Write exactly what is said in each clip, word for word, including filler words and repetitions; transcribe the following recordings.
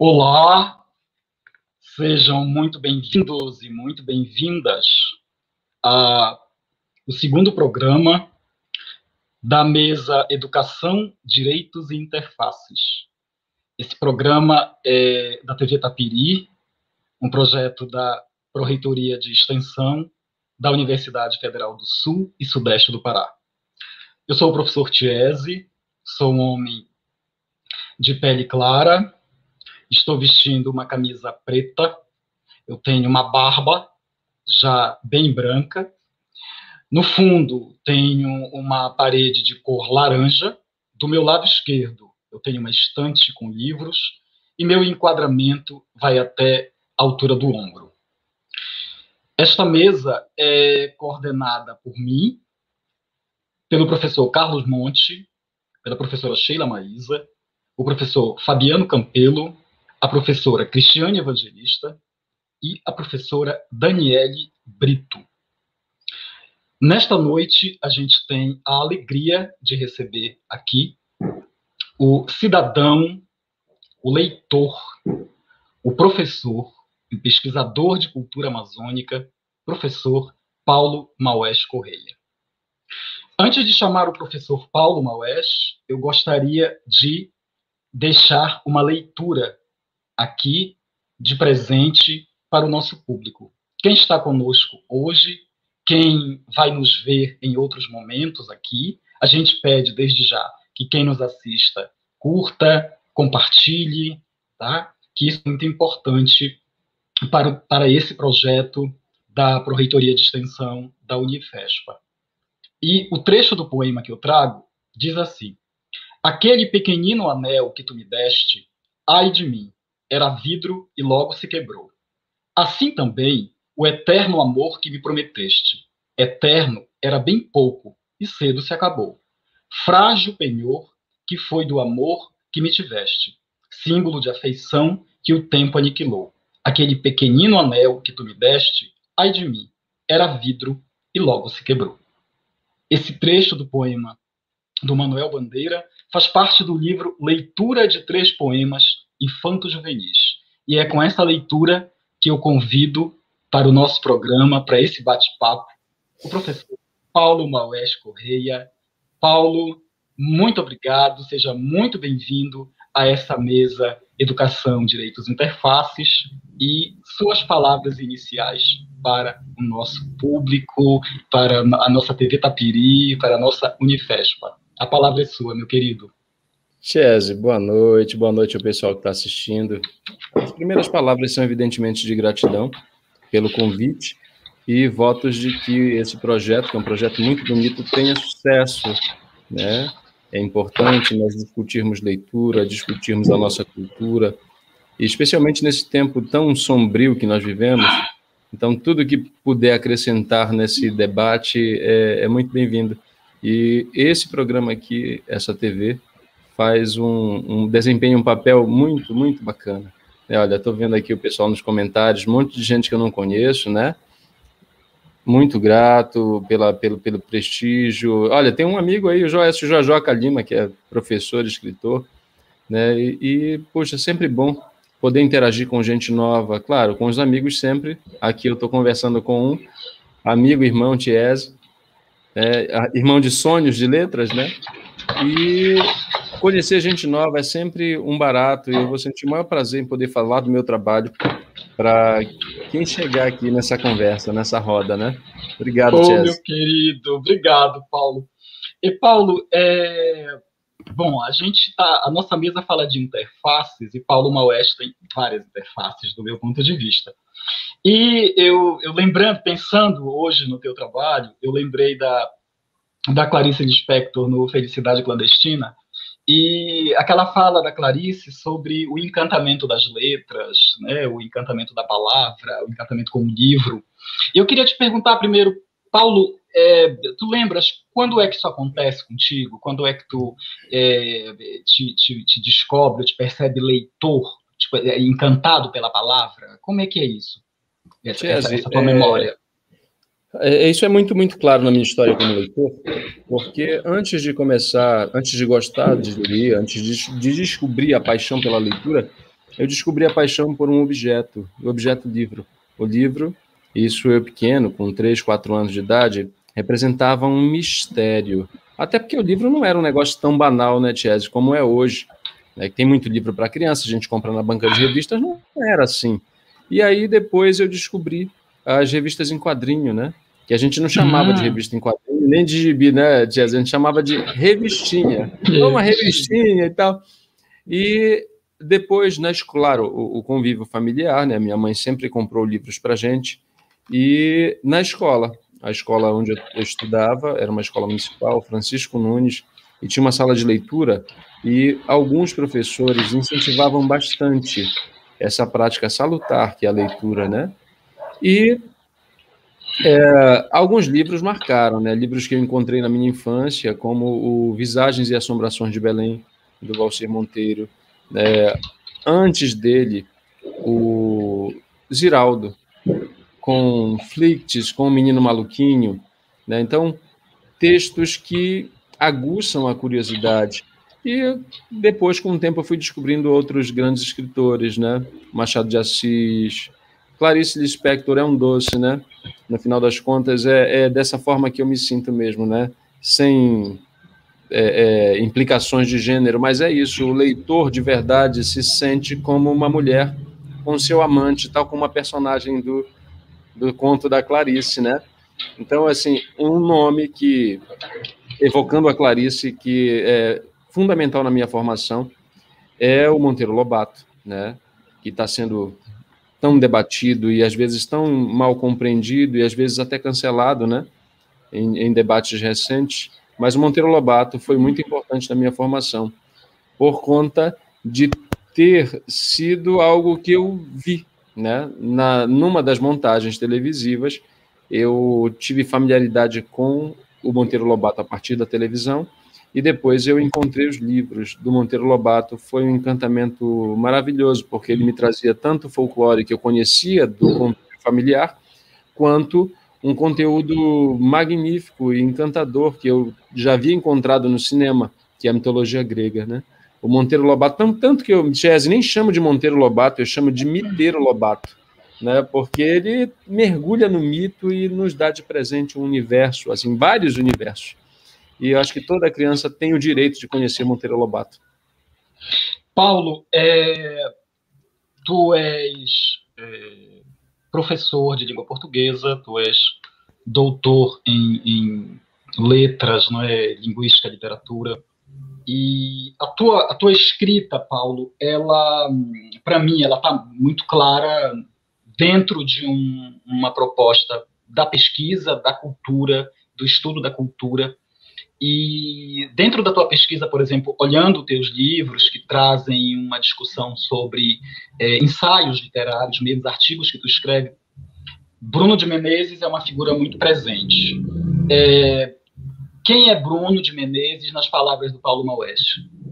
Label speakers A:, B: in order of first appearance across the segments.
A: Olá, sejam muito bem-vindos e muito bem-vindas ao segundo programa da mesa Educação, Direitos e Interfaces. Esse programa é da T V Tapiri, um projeto da Pró-Reitoria de Extensão da Universidade Federal do Sul e Sudeste do Pará. Eu sou o professor Tiese, sou um homem de pele clara, estou vestindo uma camisa preta, eu tenho uma barba já bem branca. No fundo, tenho uma parede de cor laranja. Do meu lado esquerdo, eu tenho uma estante com livros e meu enquadramento vai até a altura do ombro. Esta mesa é coordenada por mim, pelo professor Carlos Monte, pela professora Sheila Maísa, o professor Fabiano Campelo, a professora Cristiane Evangelista e a professora Daniele Brito. Nesta noite, a gente tem a alegria de receber aqui o cidadão, o leitor, o professor e pesquisador de cultura amazônica, professor Paulo Maués Correia. Antes de chamar o professor Paulo Maués, eu gostaria de deixar uma leitura aqui de presente para o nosso público. Quem está conosco hoje, quem vai nos ver em outros momentos aqui, a gente pede desde já que quem nos assista curta, compartilhe, tá? Que isso é muito importante para, para esse projeto da Pró-Reitoria de Extensão da Unifespa. E o trecho do poema que eu trago diz assim: aquele pequenino anel que tu me deste, ai de mim, era vidro e logo se quebrou. Assim também o eterno amor que me prometeste. Eterno era bem pouco e cedo se acabou. Frágil penhor que foi do amor que me tiveste, símbolo de afeição que o tempo aniquilou. Aquele pequenino anel que tu me deste, ai de mim, era vidro e logo se quebrou. Esse trecho do poema do Manuel Bandeira faz parte do livro Leitura de Três Poemas Infanto-Juvenis. E é com essa leitura que eu convido para o nosso programa, para esse bate-papo, o professor Paulo Maués Correia. Paulo, muito obrigado, seja muito bem-vindo a essa mesa Educação, Direitos e Interfaces e suas palavras iniciais para o nosso público, para a nossa T V Tapiri, para a nossa Unifespa. A palavra é sua, meu querido.
B: Tiese, boa noite, boa noite ao pessoal que está assistindo. As primeiras palavras são evidentemente de gratidão pelo convite e votos de que esse projeto, que é um projeto muito bonito, tenha sucesso, né? É importante nós discutirmos leitura, discutirmos a nossa cultura, e especialmente nesse tempo tão sombrio que nós vivemos. Então, tudo que puder acrescentar nesse debate é, é muito bem-vindo. E esse programa aqui, essa T V, faz um, um desempenho, um papel muito, muito bacana. É, olha, estou vendo aqui o pessoal nos comentários, um monte de gente que eu não conheço, né? Muito grato pela, pelo, pelo prestígio. Olha, tem um amigo aí, o Joécio Jojoca Lima, que é professor, escritor, né? E, e, poxa, sempre bom poder interagir com gente nova, claro, com os amigos sempre. Aqui eu estou conversando com um amigo, irmão Tiese, é, irmão de sonhos, de letras, né? E conhecer gente nova é sempre um barato, e eu vou sentir o maior prazer em poder falar do meu trabalho para quem chegar aqui nessa conversa, nessa roda, né? Obrigado,
A: Ô,
B: Tiese.
A: meu querido, obrigado, Paulo. E, Paulo, é... bom, a gente tá, a nossa mesa fala de interfaces, e Paulo Maués tem várias interfaces, do meu ponto de vista. E eu, eu lembrando, pensando hoje no teu trabalho, eu lembrei da, da Clarice Lispector no Felicidade Clandestina, e aquela fala da Clarice sobre o encantamento das letras, né, o encantamento da palavra, o encantamento com o livro. E eu queria te perguntar primeiro, Paulo, é, tu lembras quando é que isso acontece contigo? Quando é que tu é, te, te, te descobre, te percebe leitor, tipo, é, encantado pela palavra? Como é que é isso? Essa,
B: Tiese,
A: essa, essa tua
B: é...
A: memória.
B: É, isso é muito, muito claro na minha história como leitor, porque antes de começar, antes de gostar de ler, antes de, de descobrir a paixão pela leitura, eu descobri a paixão por um objeto, o objeto livro. O livro, isso eu pequeno, com três, quatro anos de idade, representava um mistério. Até porque o livro não era um negócio tão banal, né, Tiese, como é hoje. É, tem muito livro para criança, a gente compra na banca de revistas, não era assim. E aí depois eu descobri as revistas em quadrinho, né? Que a gente não chamava hum. de revista em quadrinho, nem de gibi, né, Tiese? A gente chamava de revistinha. Uma revistinha e tal. E depois, né, claro, o, o convívio familiar, né? Minha mãe sempre comprou livros para a gente. E na escola, a escola onde eu estudava, era uma escola municipal, Francisco Nunes, e tinha uma sala de leitura, e alguns professores incentivavam bastante essa prática salutar, que é a leitura, né? E é, alguns livros marcaram, né? Livros que eu encontrei na minha infância, como o Visagens e Assombrações de Belém, do Valcir Monteiro. É, antes dele, o Ziraldo, com Flicts, com o Menino Maluquinho, né? Então, textos que aguçam a curiosidade. E depois, com o tempo, eu fui descobrindo outros grandes escritores, né? Machado de Assis, Clarice Lispector é um doce, né? No final das contas, é, é dessa forma que eu me sinto mesmo, né? Sem é, é, implicações de gênero, mas é isso, o leitor de verdade se sente como uma mulher com seu amante, tal como a personagem do do conto da Clarice, né? Então, assim, um nome que, evocando a Clarice, que é fundamental na minha formação, é o Monteiro Lobato, né? Que está sendo tão debatido e, às vezes, tão mal compreendido e, às vezes, até cancelado, né? Em, em debates recentes. Mas o Monteiro Lobato foi muito importante na minha formação, por conta de ter sido algo que eu vi, né? Na, numa das montagens televisivas, eu tive familiaridade com o Monteiro Lobato a partir da televisão, e depois eu encontrei os livros do Monteiro Lobato. Foi um encantamento maravilhoso, porque ele me trazia tanto folclore que eu conhecia do convívio familiar, quanto um conteúdo magnífico e encantador que eu já havia encontrado no cinema, que é a mitologia grega, né? O Monteiro Lobato, tanto, tanto que eu, Chese, nem chamo de Monteiro Lobato, eu chamo de Miteiro Lobato, né? Porque ele mergulha no mito e nos dá de presente um universo, assim, vários universos. E eu acho que toda criança tem o direito de conhecer Monteiro Lobato.
A: Paulo, é, tu és é, professor de língua portuguesa, tu és doutor em, em letras, não é, linguística, literatura. E a tua, a tua escrita, Paulo, ela, para mim, ela está muito clara dentro de um, uma proposta da pesquisa, da cultura, do estudo da cultura. E dentro da tua pesquisa, por exemplo, olhando teus livros que trazem uma discussão sobre é, ensaios literários, mesmo artigos que tu escreve, Bruno de Menezes é uma figura muito presente. É, Quem é Bruno de Menezes nas palavras do Paulo Maués?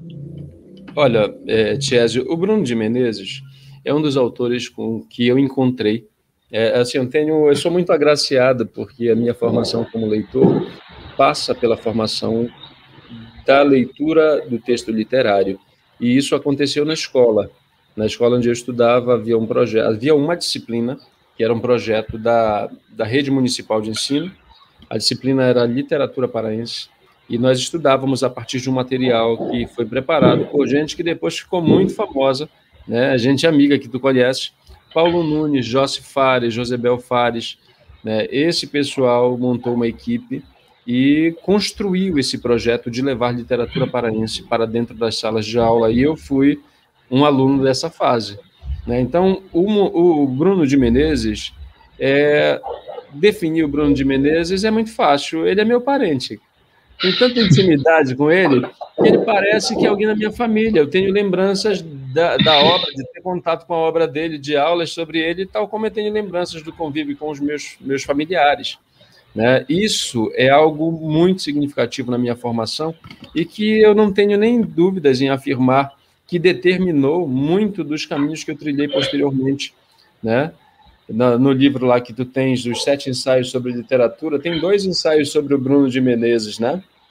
B: Olha, é, Tiesio, o Bruno de Menezes é um dos autores com que eu encontrei. É, assim, eu, tenho, eu sou muito agraciado, porque a minha formação como leitor passa pela formação da leitura do texto literário. E isso aconteceu na escola. Na escola onde eu estudava, havia um projeto, havia uma disciplina, que era um projeto da, da Rede Municipal de Ensino. A disciplina era Literatura Paraense, e nós estudávamos a partir de um material que foi preparado por gente que depois ficou muito famosa, né? Gente amiga que tu conhece, Paulo Nunes, Jossi Fares, Josebel Fares, né? Esse pessoal montou uma equipe e construiu esse projeto de levar literatura paraense para dentro das salas de aula, e eu fui um aluno dessa fase, né? Então, o, o Bruno de Menezes é... definir o Bruno de Menezes é muito fácil, ele é meu parente. Tenho tanta intimidade com ele, que ele parece que é alguém da minha família. Eu tenho lembranças da, da obra, de ter contato com a obra dele, de aulas sobre ele, tal como eu tenho lembranças do convívio com os meus, meus familiares, né? Isso é algo muito significativo na minha formação e que eu não tenho nem dúvidas em afirmar que determinou muito dos caminhos que eu trilhei posteriormente, né? No livro lá que tu tens, dos sete ensaios sobre literatura, tem dois ensaios sobre o Bruno de Menezes, né?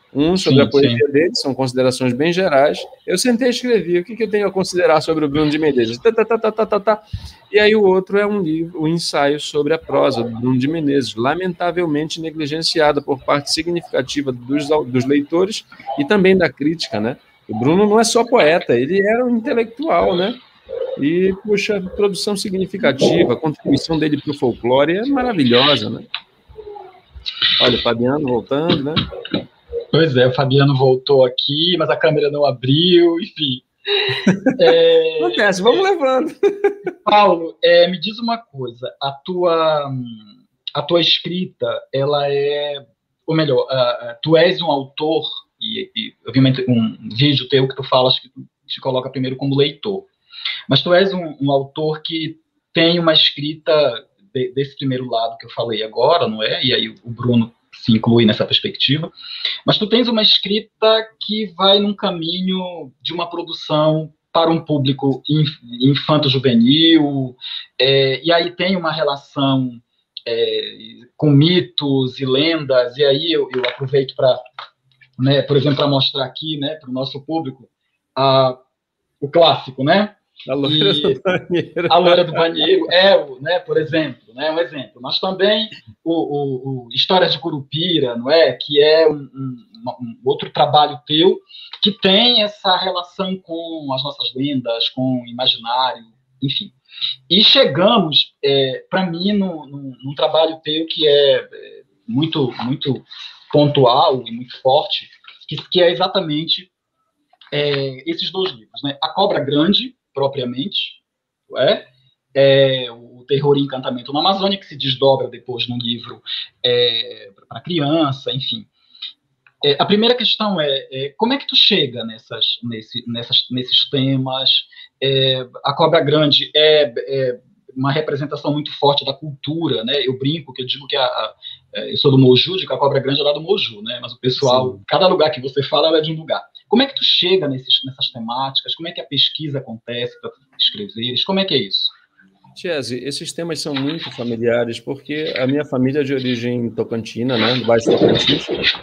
B: Um sobre
A: sim,
B: a poesia
A: sim.
B: dele, são considerações bem gerais. Eu sentei e escrevi o que, que eu tenho a considerar sobre o Bruno de Menezes. Tá, tá, tá, tá, tá, tá, tá. E aí o outro é um livro, um ensaio sobre a prosa do Bruno de Menezes, lamentavelmente negligenciada por parte significativa dos, dos leitores e também da crítica, né? O Bruno não é só poeta, ele era um intelectual, né? E, puxa, produção significativa, a contribuição dele para o folclore é maravilhosa, né? Olha, o Fabiano voltando, né?
A: Pois é, o Fabiano voltou aqui, mas a câmera não abriu, enfim. É,
B: Acontece, vamos
A: é,
B: levando.
A: Paulo, é, me diz uma coisa, a tua, a tua escrita, ela é, ou melhor, uh, tu és um autor, e, e eu vi um vídeo teu que tu falas que tu te coloca primeiro como leitor, mas tu és um, um autor que tem uma escrita de, desse primeiro lado que eu falei agora, não é? E aí o Bruno se inclui nessa perspectiva, mas tu tens uma escrita que vai num caminho de uma produção para um público infanto-juvenil, é, e aí tem uma relação é, com mitos e lendas, e aí eu, eu aproveito para, né, por exemplo, para mostrar aqui, né, para o nosso público, a, o clássico, né?
B: A loira e do banheiro.
A: A loira do banheiro é, o, né, por exemplo, né, um exemplo. Mas também o, o, o Histórias de Curupira, não é? Que é um, um, um outro trabalho teu que tem essa relação com as nossas lendas, com o imaginário, enfim. E chegamos, é, para mim, num, num, num trabalho teu que é, é muito, muito pontual e muito forte, que, que é exatamente é, esses dois livros, né? A Cobra Grande, propriamente, é, é o Terror e Encantamento na Amazônia, que se desdobra depois num livro é, para criança, enfim. É, a primeira questão é, é como é que tu chega nessas, nesse, nessas, nesses temas? É, a Cobra Grande é, é uma representação muito forte da cultura, né? Eu brinco que eu digo que a, a, eu sou do Moju, de que a Cobra Grande é lá do Moju, né? Mas o pessoal, sim, cada lugar que você fala é de um lugar. Como é que tu chega nesses, nessas temáticas? Como é que a pesquisa acontece para escreveres? Como é que é isso?
B: Tiese, esses temas são muito familiares, porque a minha família é de origem tocantina, né, do Baixo Tocantins.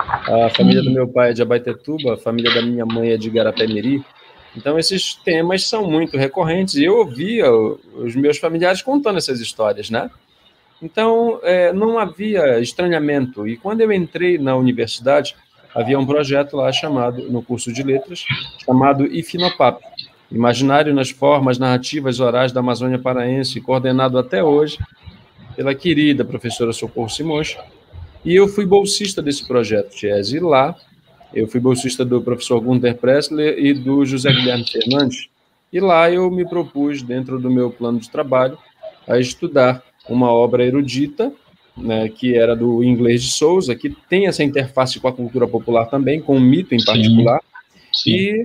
B: A família do meu pai é de Abaetetuba, a família da minha mãe é de Garapé-Miri. Então, esses temas são muito recorrentes, e eu ouvia os meus familiares contando essas histórias, né? Então, é, não havia estranhamento. E quando eu entrei na universidade, havia um projeto lá chamado, no curso de letras, chamado IFINOPAP, Imaginário nas Formas Narrativas Orais da Amazônia Paraense, coordenado até hoje pela querida professora Socorro Simões. E eu fui bolsista desse projeto, Tiese, e lá eu fui bolsista do professor Gunther Pressler e do José Guilherme Fernandes. E lá eu me propus, dentro do meu plano de trabalho, a estudar uma obra erudita, né, que era do Inglês de Souza, que tem essa interface com a cultura popular também, com o mito em particular. Sim, sim. E,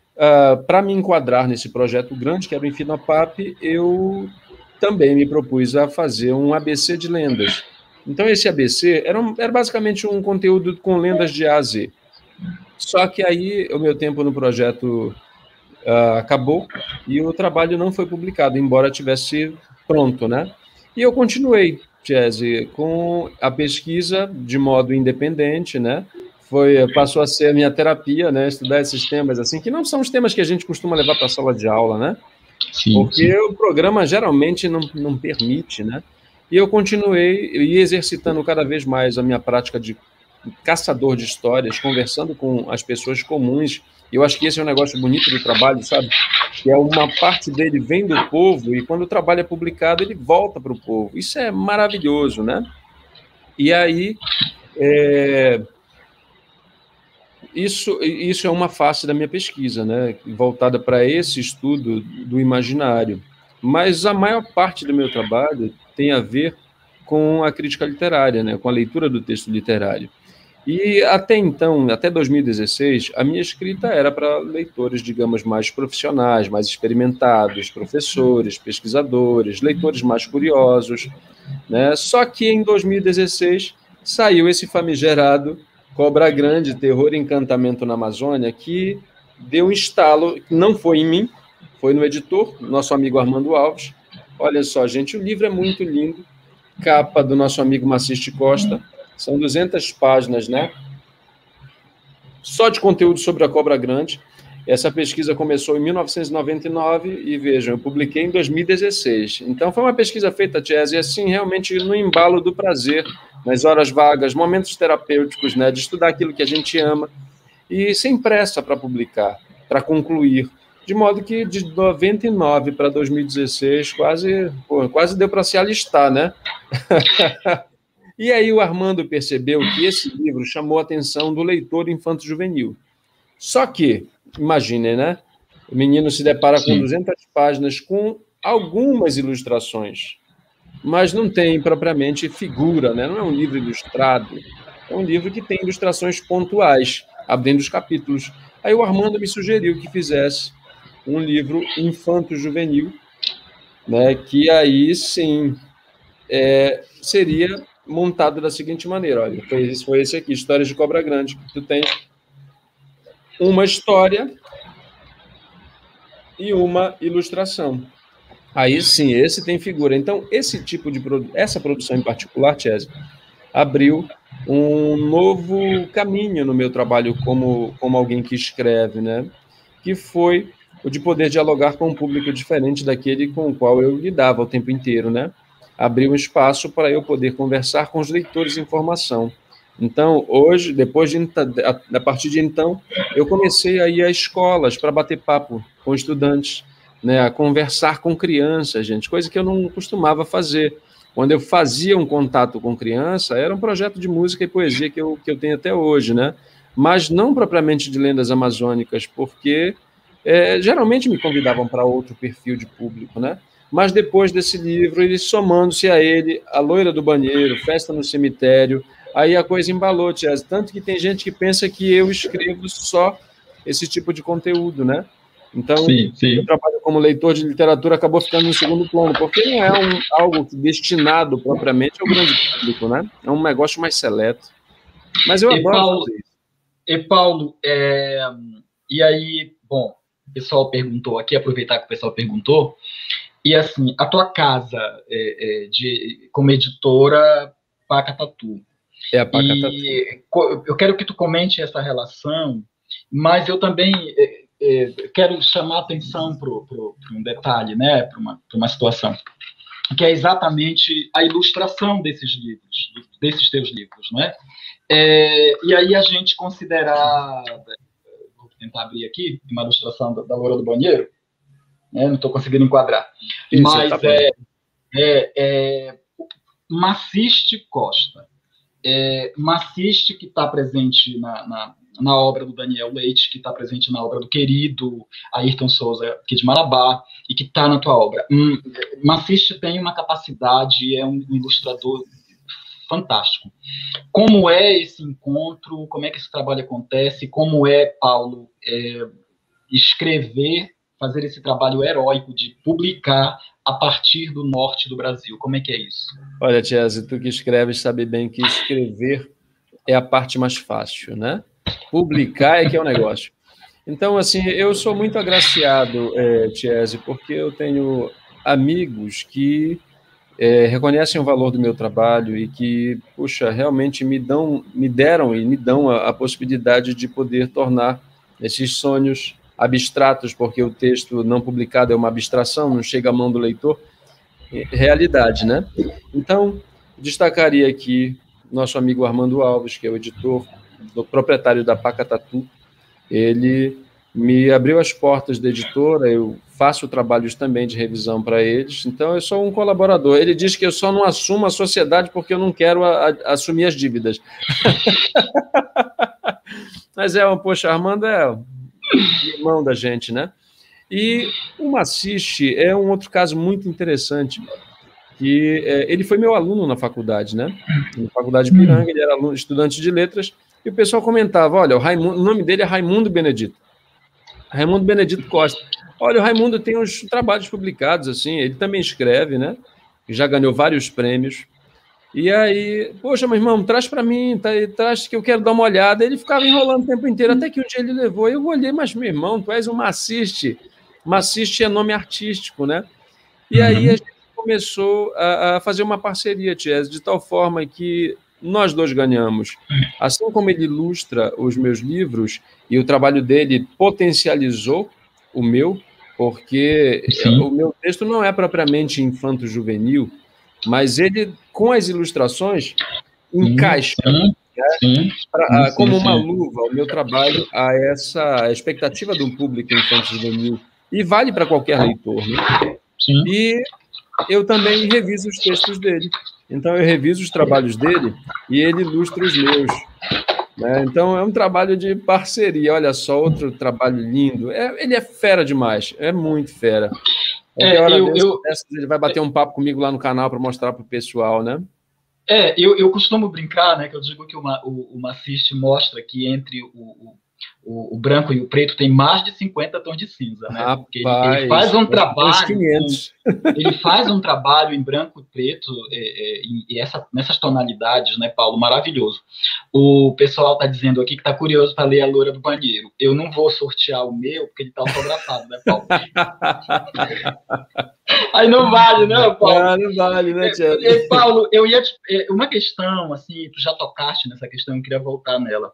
B: uh, para me enquadrar nesse projeto grande, que era o IFINOPAP, eu também me propus a fazer um A B C de lendas. Então, esse A B C era, um, era basicamente um conteúdo com lendas de A a Z. Só que aí o meu tempo no projeto uh, acabou e o trabalho não foi publicado, embora tivesse pronto, né? E eu continuei, Tiese, com a pesquisa de modo independente, né? Foi, passou a ser a minha terapia, né? Estudar esses temas, assim, que não são os temas que a gente costuma levar para a sala de aula, né? Sim, porque sim. O programa geralmente não, não permite, né? E eu continuei e exercitando cada vez mais a minha prática de caçador de histórias, conversando com as pessoas comuns. Eu acho que esse é um negócio bonito do trabalho, sabe? Que é uma parte dele vem do povo e quando o trabalho é publicado, ele volta para o povo. Isso é maravilhoso, né? E aí, é... isso, isso é uma face da minha pesquisa, né? Voltada para esse estudo do imaginário. Mas a maior parte do meu trabalho tem a ver com a crítica literária, né? Com a leitura do texto literário. E até então, até dois mil e dezesseis, a minha escrita era para leitores, digamos, mais profissionais, mais experimentados, professores, pesquisadores, leitores mais curiosos, né? Só que em dois mil e dezesseis saiu esse famigerado Cobra Grande, Terror e Encantamento na Amazônia, que deu um estalo, não foi em mim, foi no editor, nosso amigo Armando Alves. Olha só, gente, o livro é muito lindo, capa do nosso amigo Maciste Costa, são duzentas páginas, né? só de conteúdo sobre a cobra grande. Essa pesquisa começou em mil novecentos e noventa e nove e, vejam, eu publiquei em dois mil e dezesseis. Então, foi uma pesquisa feita, Tiese, assim, realmente no embalo do prazer, nas horas vagas, momentos terapêuticos, né, de estudar aquilo que a gente ama, e sem pressa para publicar, para concluir. De modo que, de noventa e nove para dois mil e dezesseis, quase, pô, quase deu para se alistar, né? E aí o Armando percebeu que esse livro chamou a atenção do leitor infanto-juvenil. Só que, imaginem, né? O menino se depara Sim. com duzentas páginas com algumas ilustrações, mas não tem propriamente figura, né? Não é um livro ilustrado, é um livro que tem ilustrações pontuais, abrindo os capítulos. Aí o Armando me sugeriu que fizesse um livro infanto-juvenil, né? Que aí sim é, seria montado da seguinte maneira: olha, foi, foi esse aqui, Histórias de Cobra Grande, que tu tens uma história e uma ilustração. Aí sim, esse tem figura. Então, esse tipo de produ... essa produção em particular, Tiese, abriu um novo caminho no meu trabalho como, como alguém que escreve, né? Que foi o de poder dialogar com um público diferente daquele com o qual eu lidava o tempo inteiro, né? Abriu um espaço para eu poder conversar com os leitores em formação. Então, hoje, depois de a partir de então, eu comecei a ir a escolas para bater papo com estudantes, né, a conversar com crianças, gente, coisa que eu não costumava fazer. Quando eu fazia um contato com criança, era um projeto de música e poesia que eu, que eu tenho até hoje, né? Mas não propriamente de lendas amazônicas, porque é, geralmente me convidavam para outro perfil de público, né? Mas depois desse livro, ele somando-se a ele, A Loira do Banheiro, Festa no Cemitério, aí a coisa embalou, Tiese. Tanto que tem gente que pensa que eu escrevo só esse tipo de conteúdo, né? Então, sim, sim. O trabalho como leitor de literatura acabou ficando em segundo plano, porque não é um, algo destinado propriamente ao grande público, né? É um negócio mais seleto. Mas eu
A: e
B: adoro
A: Paulo,
B: fazer isso.
A: E, Paulo, é, e aí, bom, o pessoal perguntou aqui, aproveitar que o pessoal perguntou, e assim, a tua casa é, é, de, como editora Pacatatu.
B: É a Pacatatu.
A: E eu quero que tu comente essa relação, mas eu também... É, É, quero chamar a atenção para um detalhe, né, para uma, uma situação, que é exatamente a ilustração desses livros, desses teus livros, né? É, e aí a gente considerar, vou tentar abrir aqui, uma ilustração da, da Loira do Banheiro, né, não estou conseguindo enquadrar, Isso, mas tá é, é, é Maciste Costa, é, Maciste que está presente na, na na obra do Daniel Leite, que está presente na obra do querido Ayrton Souza, aqui de Marabá, e que está na tua obra. Hum, Maciste tem uma capacidade, é um ilustrador fantástico. Como é esse encontro? Como é que esse trabalho acontece? Como é, Paulo, é, escrever, fazer esse trabalho heróico de publicar a partir do norte do Brasil? Como é que é isso?
B: Olha, Tiese, tu que escreves sabe bem que escrever é a parte mais fácil, né? Publicar é que é o negócio. Então, assim, eu sou muito agraciado, é, Tiese, porque eu tenho amigos que é, reconhecem o valor do meu trabalho e que, puxa, realmente me dão, me deram e me dão a, a possibilidade de poder tornar esses sonhos abstratos, porque o texto não publicado é uma abstração, não chega à mão do leitor, realidade, né? Então, destacaria aqui nosso amigo Armando Alves, que é o editor, do proprietário da Pacatatu. Ele me abriu as portas da editora, eu faço trabalhos também de revisão para eles, então eu sou um colaborador. Ele diz que eu só não assumo a sociedade porque eu não quero a, a, assumir as dívidas. Mas é, um, poxa, Armando é irmão da gente, né? E o Maciste é um outro caso muito interessante, que é, ele foi meu aluno na faculdade, né? Na faculdade de Piranga, ele era aluno, estudante de letras, e o pessoal comentava, olha, o, Raimundo, o nome dele é Raimundo Benedito. Raimundo Benedito Costa. Olha, o Raimundo tem uns trabalhos publicados, assim, ele também escreve, né? Já ganhou vários prêmios. E aí, poxa, meu irmão, traz para mim, tá, traz que eu quero dar uma olhada. Ele ficava enrolando o tempo inteiro, até que um dia ele levou. Eu olhei, mas, meu irmão, tu és um Maciste. Maciste é nome artístico, né? E aí a gente começou a, a fazer uma parceria, Tiese, de tal forma que nós dois ganhamos. Assim como ele ilustra os meus livros, e o trabalho dele potencializou o meu, porque Sim. o meu texto não é propriamente infanto-juvenil, mas ele, com as ilustrações, encaixa
A: sim, sim,
B: né, pra, sim, como sim, uma luva o meu trabalho a essa expectativa do público infanto-juvenil, e vale para qualquer leitor. Né?
A: Sim.
B: E eu também reviso os textos dele. Então, eu reviso os trabalhos dele e ele ilustra os meus. Né? Então, é um trabalho de parceria. Olha só, outro trabalho lindo. É, ele é fera demais, é muito fera. Qualquer
A: é,
B: hora
A: eu,
B: dessas,
A: eu,
B: dessas, ele vai bater um papo comigo lá no canal para mostrar para o pessoal, né?
A: É, eu, eu costumo brincar, né, que eu digo que o, o, o Maciste mostra que entre o, o, o, branco e o preto tem mais de cinquenta tons de cinza, né?
B: Rapaz,
A: porque ele, ele faz um trabalho,
B: quinhentos.
A: ele faz um trabalho em branco e preto é, é, e essa, nessas tonalidades, né, Paulo, maravilhoso. O pessoal está dizendo aqui que está curioso para ler A Loura do Banheiro. Eu não vou sortear o meu porque ele está autografado, né, Paulo? Aí não vale, né, Paulo?
B: Não, não vale, né, Tiago?
A: É, é, Paulo, eu ia te, é, uma questão, assim, tu já tocaste nessa questão, eu queria voltar nela.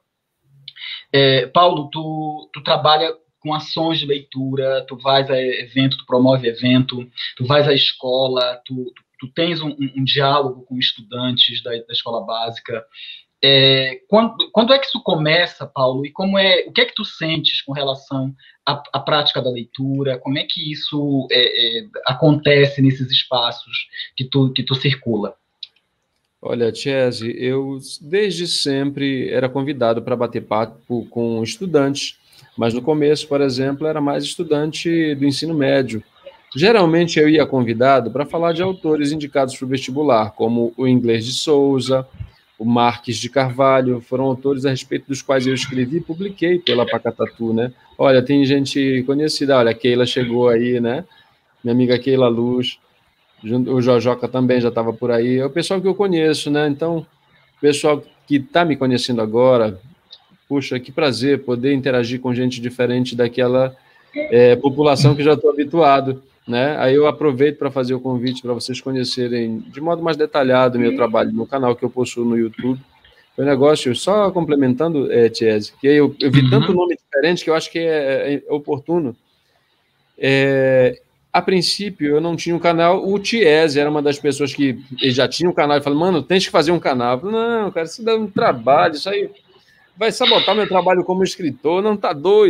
A: É, Paulo, tu, tu trabalha com ações de leitura, tu vais a evento, tu promove evento, tu vais à escola, tu, tu, tu tens um, um, um diálogo com estudantes da, da escola básica. É, quando, quando é que isso começa, Paulo? E como é, o que é que tu sentes com relação à, à prática da leitura? Como é que isso é, é, acontece nesses espaços que tu, que tu circula?
B: Olha, Chese, eu desde sempre era convidado para bater papo com estudantes, mas no começo, por exemplo, era mais estudante do ensino médio. Geralmente eu ia convidado para falar de autores indicados para o vestibular, como o Inglês de Souza, o Marques de Carvalho, foram autores a respeito dos quais eu escrevi e publiquei pela Pacatatu, né? Olha, tem gente conhecida, olha, a Keila chegou aí, né? Minha amiga Keila Luz, o Jojoca também já estava por aí, é o pessoal que eu conheço, né? Então, o pessoal que está me conhecendo agora, puxa, que prazer poder interagir com gente diferente daquela é, população que já estou habituado, né? Aí eu aproveito para fazer o convite para vocês conhecerem de modo mais detalhado o meu trabalho no canal que eu possuo no YouTube. Foi um negócio, só complementando, é, Tiese, que eu, eu vi tanto nome diferente que eu acho que é, é oportuno. É, a princípio, eu não tinha um canal, o Tiese era uma das pessoas que já tinha um canal, e falou, mano, tens que fazer um canal. Eu falei, não, cara, isso dá um trabalho, isso aí vai sabotar meu trabalho como escritor, não tá doido.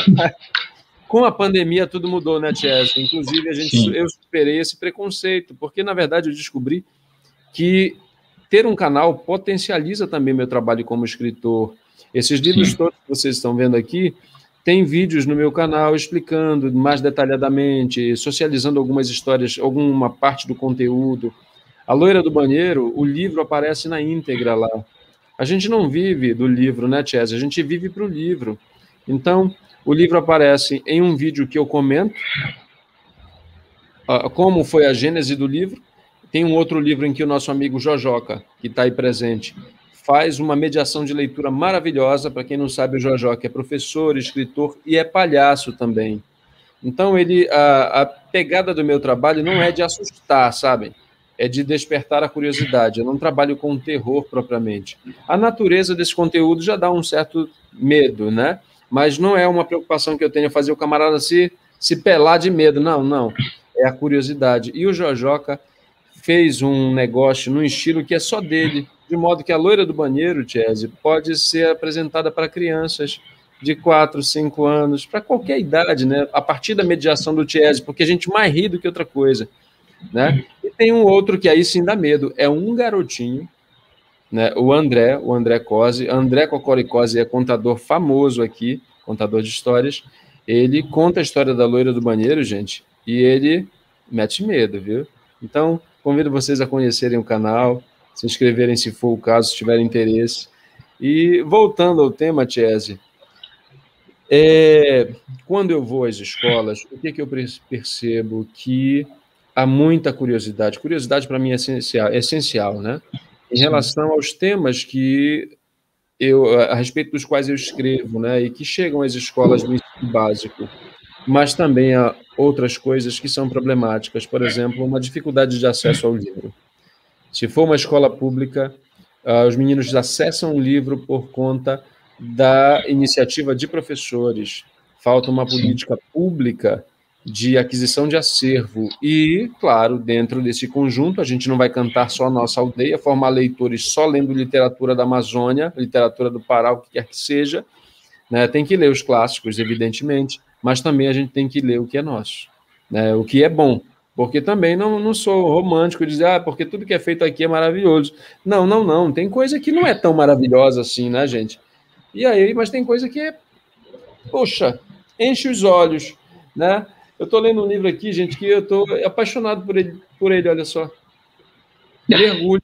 B: Com a pandemia, tudo mudou, né, Tiese? Inclusive, a gente, eu superei esse preconceito, porque, na verdade, eu descobri que ter um canal potencializa também meu trabalho como escritor. Esses livros Sim. todos que vocês estão vendo aqui, tem vídeos no meu canal explicando mais detalhadamente, socializando algumas histórias, alguma parte do conteúdo. A Loira do Banheiro, o livro aparece na íntegra lá. A gente não vive do livro, né, Tiese? A gente vive para o livro. Então, o livro aparece em um vídeo que eu comento, uh, como foi a gênese do livro. Tem um outro livro em que o nosso amigo Jojoca, que está aí presente, faz uma mediação de leitura maravilhosa. Para quem não sabe, o Jojoca é professor, escritor e é palhaço também. Então, ele, a, a pegada do meu trabalho não é de assustar, sabem? É de despertar a curiosidade. Eu não trabalho com terror propriamente. A natureza desse conteúdo já dá um certo medo, né? Mas não é uma preocupação que eu tenho fazer o camarada se, se pelar de medo. Não, não. É a curiosidade. E o Jojoca fez um negócio num estilo que é só dele, de modo que a Loira do Banheiro, Tiese, pode ser apresentada para crianças de quatro, cinco anos, para qualquer idade, né? A partir da mediação do Tiese, porque a gente mais ri do que outra coisa, né? E tem um outro que aí sim dá medo, é um garotinho, né? O André, o André Cosi, André Cocoricosi é contador famoso aqui, contador de histórias, ele conta a história da Loira do Banheiro, gente, e ele mete medo, viu? Então, convido vocês a conhecerem o canal, se inscreverem se for o caso, se tiverem interesse. E voltando ao tema, Tiese, é, quando eu vou às escolas, o que, que eu percebo? Que há muita curiosidade. Curiosidade, para mim, é essencial, é essencial, né? Em relação aos temas que eu, a respeito dos quais eu escrevo, né? E que chegam às escolas do ensino básico, mas também há outras coisas que são problemáticas. Por exemplo, uma dificuldade de acesso ao livro. Se for uma escola pública, Uh, os meninos acessam o livro por conta da iniciativa de professores. Falta uma política Sim. pública de aquisição de acervo. E, claro, dentro desse conjunto, a gente não vai cantar só a nossa aldeia, formar leitores só lendo literatura da Amazônia, literatura do Pará, o que quer que seja. Né? Tem que ler os clássicos, evidentemente, mas também a gente tem que ler o que é nosso, né? O que é bom. Porque também não, não sou romântico de dizer, ah, porque tudo que é feito aqui é maravilhoso. Não, não, não. Tem coisa que não é tão maravilhosa assim, né, gente? E aí, mas tem coisa que é, poxa, enche os olhos, né? Eu estou lendo um livro aqui, gente, que eu estou apaixonado por ele, por ele, olha só. Mergulho.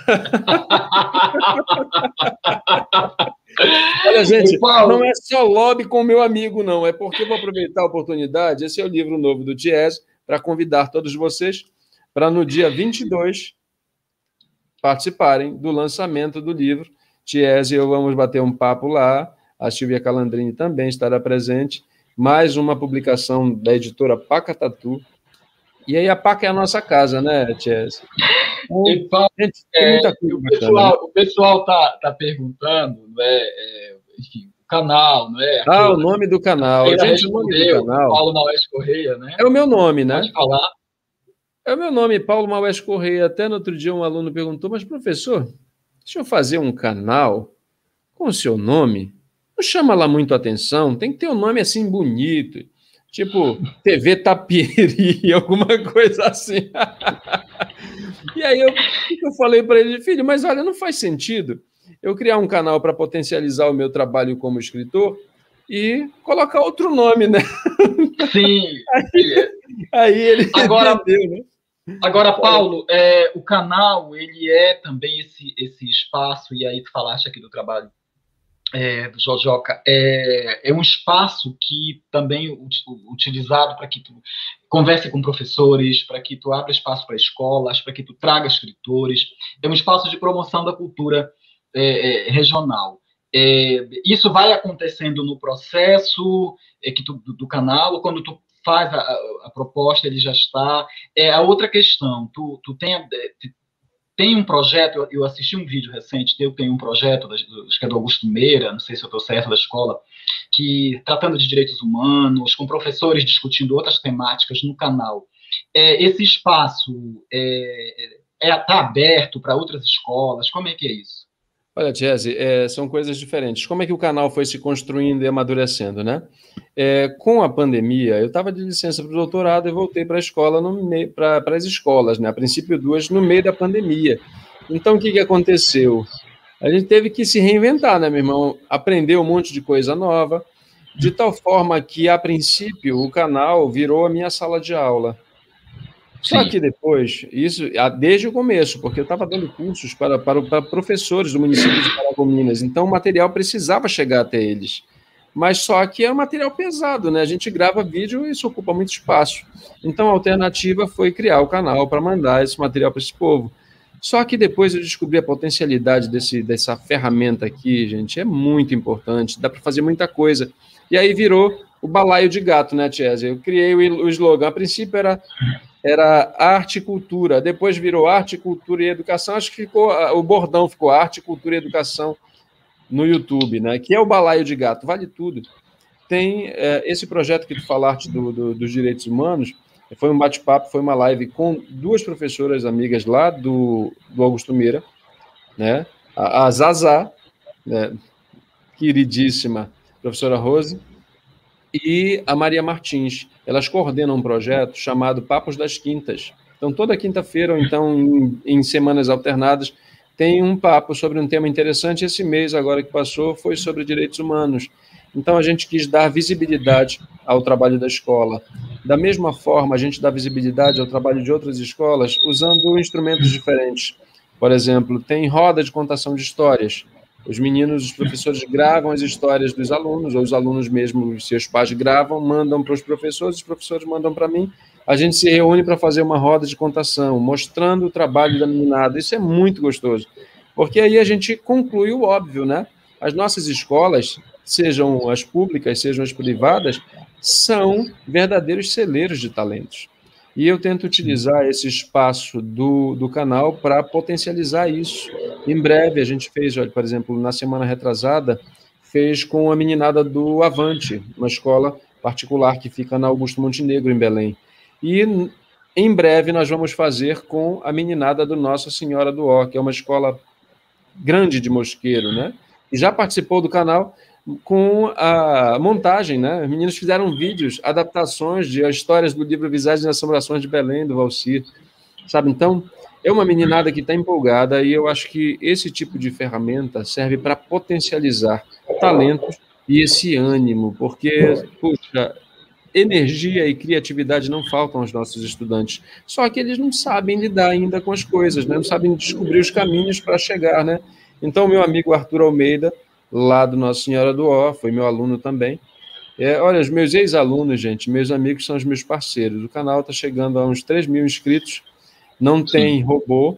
B: Olha, gente, não é só lobby com meu amigo, não. É porque eu vou aproveitar a oportunidade. Esse é o livro novo do Tiese, para convidar todos vocês para, no dia vinte e dois, participarem do lançamento do livro. Tiese e eu vamos bater um papo lá. A Silvia Calandrini também estará presente. Mais uma publicação da editora Pacatatu. E aí a Paca é a nossa casa, né, Tiese?
A: E, Paulo, gente, é, o pessoal o pessoal está tá perguntando, né, é, enfim, o canal, não é?
B: Ah, o nome do canal. Gente, respondeu,
A: o nome do canal. Paulo Maués Correia, né?
B: É o meu nome, né?
A: Pode falar.
B: É o meu nome, Paulo Maués Correia. Até no outro dia um aluno perguntou, mas professor, deixa eu fazer um canal com o seu nome? Não chama lá muito a atenção, tem que ter um nome assim bonito, tipo T V Tapiri, alguma coisa assim. E aí eu, eu falei para ele, filho, mas olha, não faz sentido eu criar um canal para potencializar o meu trabalho como escritor e colocar outro nome, né?
A: Sim.
B: Aí, aí ele
A: agora,
B: entendeu, né?
A: Agora, Paulo, é, o canal, ele é também esse, esse espaço, e aí tu falaste aqui do trabalho é, do Jojoca, é, é um espaço que também é utilizado para que tu converse com professores, para que tu abra espaço para escolas, para que tu traga escritores. É um espaço de promoção da cultura é, é, regional. É, isso vai acontecendo no processo é, que tu, do, do canal, quando tu faz a, a, a proposta, ele já está. É, a outra questão, tu, tu tem... Tem um projeto, eu assisti um vídeo recente, eu tenho um projeto, acho que é do Augusto Meira, não sei se eu estou certo, da escola, que tratando de direitos humanos, com professores discutindo outras temáticas no canal. É, esse espaço está é, é, tá aberto para outras escolas? Como é que é isso?
B: Olha, Tiese, é, são coisas diferentes. Como é que o canal foi se construindo e amadurecendo, né? É, com a pandemia, eu estava de licença para o doutorado e voltei para a escola, para as escolas, né? A princípio duas, no meio da pandemia. Então, o que, que aconteceu? A gente teve que se reinventar, né, meu irmão? Aprender um monte de coisa nova, de tal forma que, a princípio, o canal virou a minha sala de aula. Só Sim. que depois, isso desde o começo, porque eu estava dando cursos para, para, para professores do município de Paragominas, então o material precisava chegar até eles. Mas só que é um material pesado, né? A gente grava vídeo e isso ocupa muito espaço. Então a alternativa foi criar o canal para mandar esse material para esse povo. Só que depois eu descobri a potencialidade desse, dessa ferramenta aqui, gente, é muito importante, dá para fazer muita coisa. E aí virou o balaio de gato, né, Tiese? Eu criei o, o slogan, a princípio era... era arte e cultura, depois virou arte, cultura e educação, acho que ficou, o bordão ficou arte, cultura e educação no YouTube, né? Que é o balaio de gato, vale tudo. Tem é, esse projeto que tu falaste do, do, dos direitos humanos, foi um bate-papo, foi uma live com duas professoras amigas lá do, do Augusto Meira, né? A, a Zazá, né? Queridíssima professora Rose, e a Maria Martins. Elas coordenam um projeto chamado Papos das Quintas. Então, toda quinta-feira, ou então em, em semanas alternadas, tem um papo sobre um tema interessante. Esse mês, agora que passou, foi sobre direitos humanos. Então, a gente quis dar visibilidade ao trabalho da escola. Da mesma forma, a gente dá visibilidade ao trabalho de outras escolas usando instrumentos diferentes. Por exemplo, tem roda de contação de histórias. Os meninos, os professores gravam as histórias dos alunos, ou os alunos mesmo, seus pais gravam, mandam para os professores, os professores mandam para mim. A gente se reúne para fazer uma roda de contação, mostrando o trabalho da meninada. Isso é muito gostoso, porque aí a gente conclui o óbvio, né? As nossas escolas, sejam as públicas, sejam as privadas, são verdadeiros celeiros de talentos. E eu tento utilizar esse espaço do, do canal para potencializar isso. Em breve, a gente fez, olha, por exemplo, na semana retrasada, fez com a meninada do Avante, uma escola particular que fica na Augusto Montenegro, em Belém. E em breve nós vamos fazer com a meninada do Nossa Senhora do Ó, que é uma escola grande de Mosqueiro, né? E já participou do canal com a montagem, né? Os meninos fizeram vídeos, adaptações de histórias do livro Visagens e Assombrações de Belém, do Valcir, sabe? Então, é uma meninada que está empolgada e eu acho que esse tipo de ferramenta serve para potencializar talentos e esse ânimo, porque, puxa, energia e criatividade não faltam aos nossos estudantes, só que eles não sabem lidar ainda com as coisas, né? Não sabem descobrir os caminhos para chegar, né? Então, meu amigo Arthur Almeida, lá do Nossa Senhora do Ó, foi meu aluno também. É, olha, os meus ex-alunos, gente, meus amigos são os meus parceiros. O canal está chegando a uns três mil inscritos, não tem robô,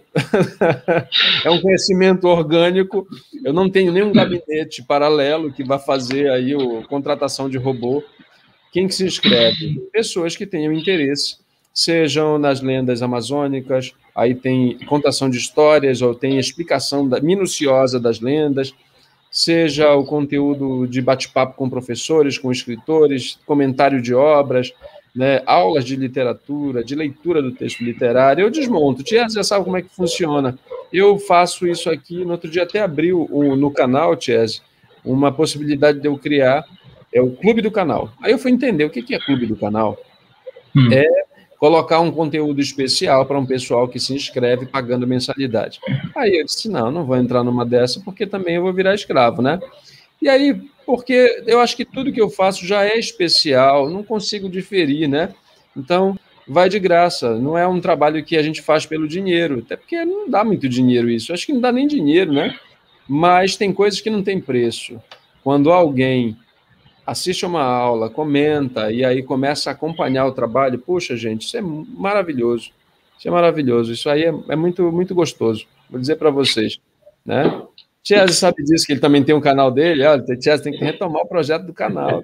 B: é um conhecimento orgânico, eu não tenho nenhum gabinete paralelo que vá fazer aí a contratação de robô. Quem que se inscreve? Pessoas que tenham interesse, sejam nas lendas amazônicas, aí tem contação de histórias, ou tem explicação da, minuciosa das lendas, seja o conteúdo de bate-papo com professores, com escritores, comentário de obras, né, aulas de literatura, de leitura do texto literário. Eu desmonto. Tiesa já sabe como é que funciona. Eu faço isso aqui, no outro dia até abriu um, no canal, Tiesa, uma possibilidade de eu criar, é o Clube do Canal. Aí eu fui entender o que é Clube do Canal. Hum. É colocar um conteúdo especial para um pessoal que se inscreve pagando mensalidade. Aí eu disse, não, não vou entrar numa dessa, porque também eu vou virar escravo, né? E aí, porque eu acho que tudo que eu faço já é especial, não consigo diferir, né? Então, vai de graça, não é um trabalho que a gente faz pelo dinheiro, até porque não dá muito dinheiro isso, acho que não dá nem dinheiro, né? Mas tem coisas que não tem preço. Quando alguém assiste uma aula, comenta, e aí começa a acompanhar o trabalho, puxa, gente, isso é maravilhoso, isso é maravilhoso, isso aí é, é muito, muito gostoso, vou dizer para vocês, né? Tiesa sabe disso, que ele também tem um canal dele, olha, Tiesa tem que retomar o projeto do canal.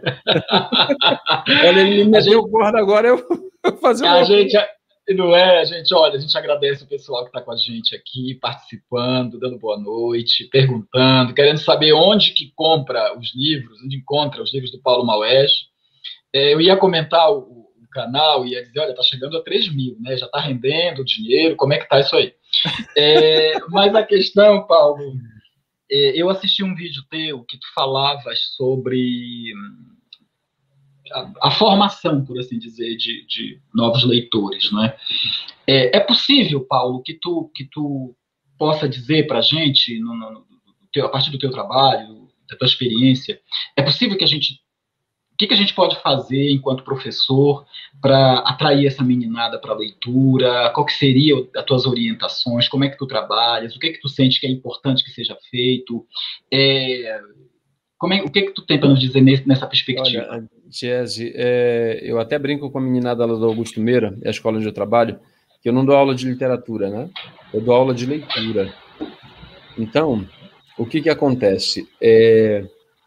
B: Olha, ele me meteu o corda agora, eu vou fazer
A: uma... A gente, não é, a gente, olha, a gente agradece o pessoal que está com a gente aqui, participando, dando boa noite, perguntando, querendo saber onde que compra os livros, onde encontra os livros do Paulo Maués. É, eu ia comentar o, o canal, ia dizer, olha, está chegando a três mil, né? Já está rendendo dinheiro, como é que está isso aí? É, mas a questão, Paulo, é, eu assisti um vídeo teu que tu falavas sobre a, a formação, por assim dizer, de, de novos leitores, né? É, é possível, Paulo, que tu, que tu possa dizer para a gente, no, no, no teu, a partir do teu trabalho, da tua experiência, é possível que a gente... O que, que a gente pode fazer enquanto professor para atrair essa meninada para a leitura? Qual que seria as tuas orientações? Como é que tu trabalhas? O que que tu sente que é importante que seja feito? É, como é, o que que tu tem para nos dizer nesse, nessa perspectiva?
B: Olha, Tiese, é, eu até brinco com a meninada lá do Augusto Meira, é a escola onde eu trabalho, que eu não dou aula de literatura, né? Eu dou aula de leitura. Então, o que que acontece? É...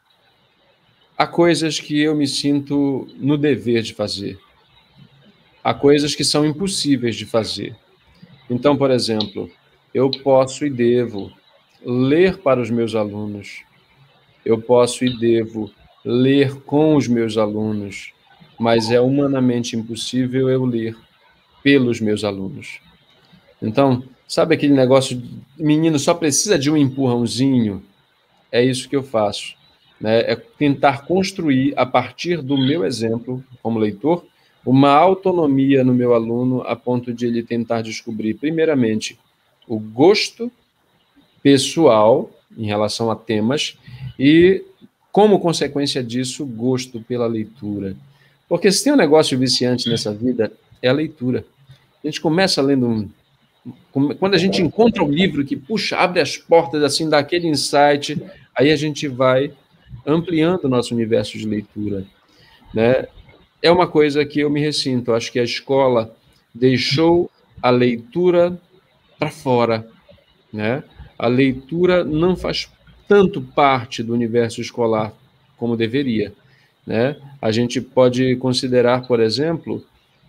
B: Há coisas que eu me sinto no dever de fazer. Há coisas que são impossíveis de fazer. Então, por exemplo, eu posso e devo ler para os meus alunos. Eu posso e devo ler com os meus alunos, mas é humanamente impossível eu ler pelos meus alunos. Então, sabe aquele negócio de menino só precisa de um empurrãozinho? É isso que eu faço. Né, é tentar construir, a partir do meu exemplo, como leitor, uma autonomia no meu aluno, a ponto de ele tentar descobrir, primeiramente, o gosto pessoal em relação a temas e, como consequência disso, o gosto pela leitura. Porque se tem um negócio viciante nessa vida, é a leitura. A gente começa lendo um... Quando a gente encontra um livro que, puxa, abre as portas, assim, dá aquele insight, aí a gente vai ampliando o nosso universo de leitura, né? É uma coisa que eu me ressinto, acho que a escola deixou a leitura para fora, né? A leitura não faz tanto parte do universo escolar como deveria, né? A gente pode considerar, por exemplo,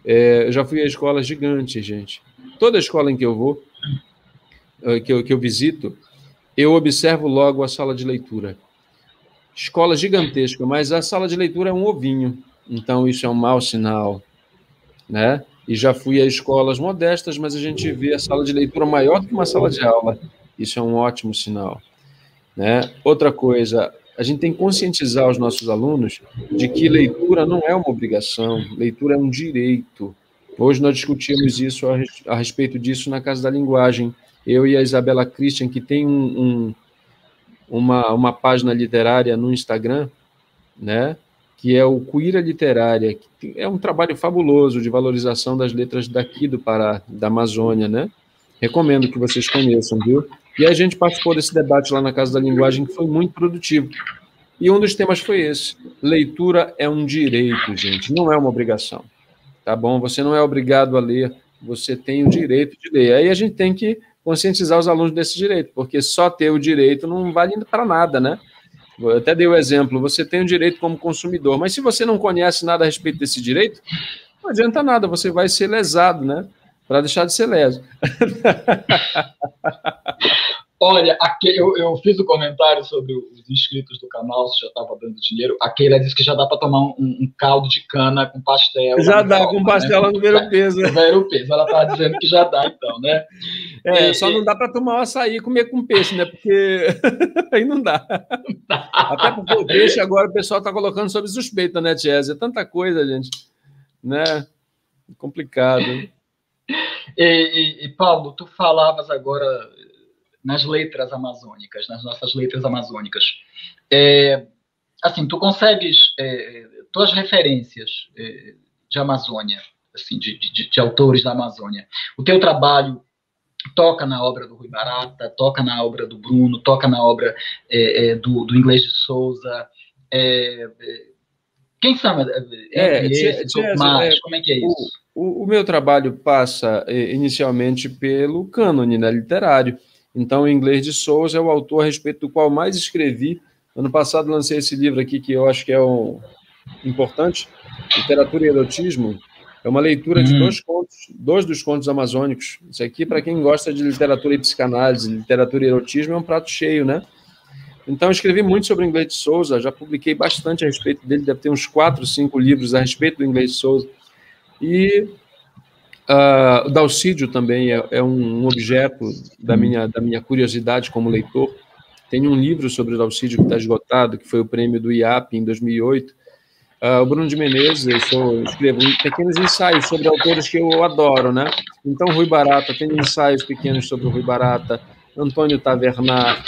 B: É, eu já fui a escolas gigantes, gente. Toda escola em que eu vou, que eu, que eu visito, eu observo logo a sala de leitura. Escola gigantesca, mas a sala de leitura é um ovinho, então isso é um mau sinal, né? E já fui a escolas modestas, mas a gente vê a sala de leitura maior do que uma sala de aula. Isso é um ótimo sinal, né? Outra coisa, a gente tem que conscientizar os nossos alunos de que leitura não é uma obrigação, leitura é um direito. Hoje nós discutimos isso a, a respeito disso na Casa da Linguagem. Eu e a Isabela Christian, que tem um, um, uma, uma página literária no Instagram, né? Que é o Cuíra Literária, que é um trabalho fabuloso de valorização das letras daqui do Pará, da Amazônia, né? Recomendo que vocês conheçam, viu? E a gente participou desse debate lá na Casa da Linguagem, que foi muito produtivo. E um dos temas foi esse. Leitura é um direito, gente, não é uma obrigação. Tá bom? Você não é obrigado a ler, você tem o direito de ler. Aí a gente tem que conscientizar os alunos desse direito, porque só ter o direito não vale para nada, né? Eu até dei o exemplo, você tem o direito como consumidor, mas se você não conhece nada a respeito desse direito, não adianta nada, você vai ser lesado, né? Para deixar de ser leso.
A: Olha, aqui, eu, eu fiz o um comentário sobre os inscritos do canal, se já estava dando dinheiro. A Keila disse que já dá para tomar um, um caldo de cana com pastel.
B: Já dá, forma, com pastel lá, né? No Ver o Peso.
A: No Ver o Peso, ela estava dizendo que já dá, então, né?
B: É, e, só não dá para tomar um açaí e comer com peixe, né? Porque aí não dá. Até porque o peixe agora o pessoal está colocando sob suspeita, né, Tiese? É tanta coisa, gente. Né? Complicado.
A: E, e, e, Paulo, tu falavas agora nas letras amazônicas, nas nossas letras amazônicas. É, assim, tu consegues, é, tuas referências é, de Amazônia, assim, de, de, de autores da Amazônia, o teu trabalho toca na obra do Rui Barata, toca na obra do Bruno, toca na obra é, é, do, do Inglês de Souza. É, é, quem são é, é, esses, tia, tia, mais? É, como é que é isso?
B: O, o meu trabalho passa é, inicialmente pelo cânone, né, literário. Então, o Inglês de Souza é o autor a respeito do qual mais escrevi. Ano passado lancei esse livro aqui, que eu acho que é um, importante, Literatura e Erotismo. É uma leitura de hum. dois contos, dois dos contos amazônicos. Isso aqui, para quem gosta de literatura e psicanálise, literatura e erotismo, é um prato cheio, né? Então, eu escrevi muito sobre o Inglês de Souza, já publiquei bastante a respeito dele, deve ter uns quatro, cinco livros a respeito do Inglês de Souza. E uh, o Dalcídio também é, é um objeto da minha, da minha curiosidade como leitor. Tem um livro sobre o Dalcídio que está esgotado, que foi o prêmio do I A P em dois mil e oito. Uh, o Bruno de Menezes, eu, sou, eu escrevo pequenos ensaios sobre autores que eu adoro, né? Então, Rui Barata, tem ensaios pequenos sobre o Rui Barata, Antônio Tavernar,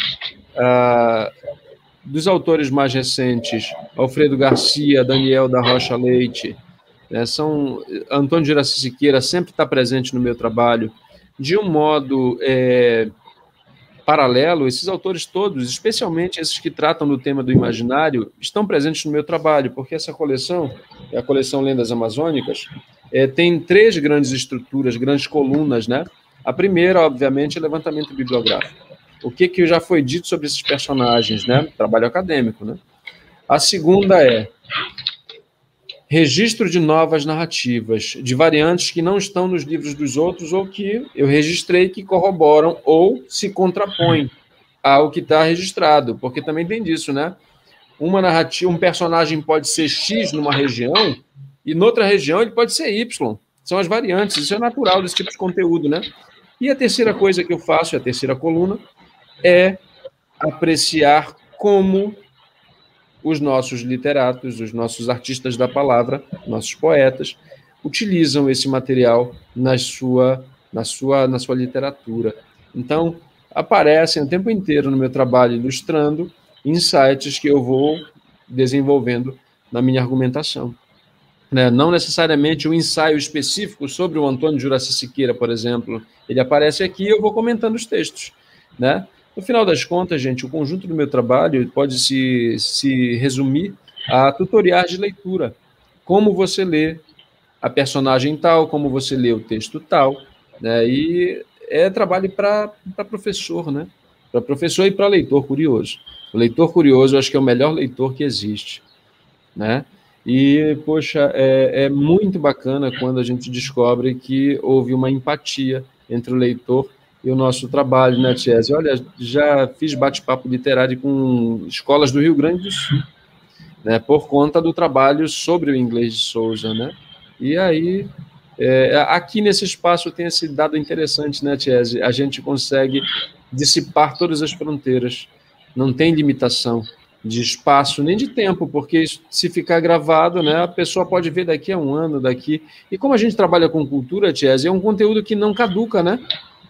B: uh, dos autores mais recentes, Alfredo Garcia, Daniel da Rocha Leite, né? São, Antônio de Iraci Siqueira sempre está presente no meu trabalho, de um modo é, paralelo. Esses autores todos, especialmente esses que tratam do tema do imaginário, estão presentes no meu trabalho, porque essa coleção, é a coleção Lendas Amazônicas, é, tem três grandes estruturas, grandes colunas, né? A primeira, obviamente, é levantamento bibliográfico. O que, que já foi dito sobre esses personagens, né? Trabalho acadêmico, né? A segunda é registro de novas narrativas, de variantes que não estão nos livros dos outros ou que eu registrei que corroboram ou se contrapõem ao que está registrado, porque também tem disso, né? Uma narrativa, um personagem pode ser X numa região e noutra região ele pode ser Y. São as variantes, isso é natural desse tipo de conteúdo, né? E a terceira coisa que eu faço, a terceira coluna, é apreciar como os nossos literatos, os nossos artistas da palavra, nossos poetas, utilizam esse material na sua, na sua, na sua literatura. Então, aparecem o tempo inteiro no meu trabalho ilustrando insights que eu vou desenvolvendo na minha argumentação. Né? Não necessariamente um ensaio específico sobre o Antônio de Iraci Siqueira, por exemplo. Ele aparece aqui e eu vou comentando os textos, né? No final das contas, gente, o conjunto do meu trabalho pode se, se resumir a tutoriais de leitura. Como você lê a personagem tal, como você lê o texto tal, né? E é trabalho para professor, né? Para professor e para leitor curioso. O leitor curioso, eu acho que é o melhor leitor que existe, né? E, poxa, é, é muito bacana quando a gente descobre que houve uma empatia entre o leitor e o nosso trabalho, né, Tiese? Olha, já fiz bate-papo literário com escolas do Rio Grande do Sul, né, por conta do trabalho sobre o inglês de Souza, né? E aí, é, aqui nesse espaço tem esse dado interessante, né, Tiese? A gente consegue dissipar todas as fronteiras, não tem limitação de espaço nem de tempo, porque se ficar gravado, né, a pessoa pode ver daqui a um ano, daqui. E como a gente trabalha com cultura, Tiese, é um conteúdo que não caduca, né?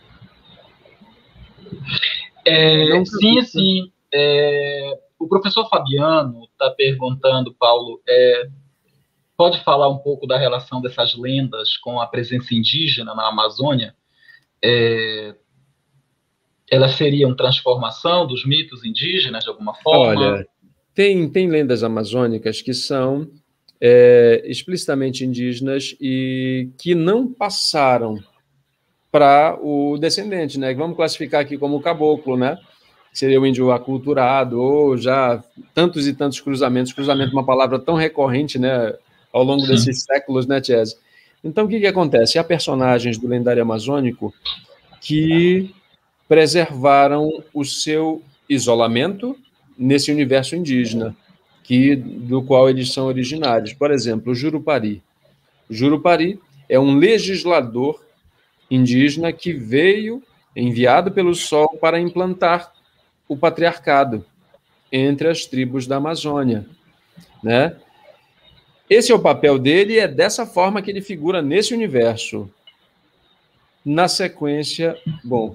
A: É, não sim, caduca. sim. É, o professor Fabiano está perguntando, Paulo, é, pode falar um pouco da relação dessas lendas com a presença indígena na Amazônia? É, elas seriam transformação dos mitos indígenas, de alguma forma?
B: Olha, tem, tem lendas amazônicas que são é, explicitamente indígenas e que não passaram para o descendente, né? Vamos classificar aqui como o caboclo, né? Seria o índio aculturado, ou já tantos e tantos cruzamentos. Cruzamento é uma palavra tão recorrente, né? Ao longo Sim. desses séculos, né, Tiese? Então, o que, que acontece? Há personagens do lendário amazônico que preservaram o seu isolamento nesse universo indígena, que, do qual eles são originários. Por exemplo, o Jurupari. O Jurupari é um legislador indígena que veio enviado pelo Sol para implantar o patriarcado entre as tribos da Amazônia, né? Esse é o papel dele e é dessa forma que ele figura nesse universo. Na sequência, bom...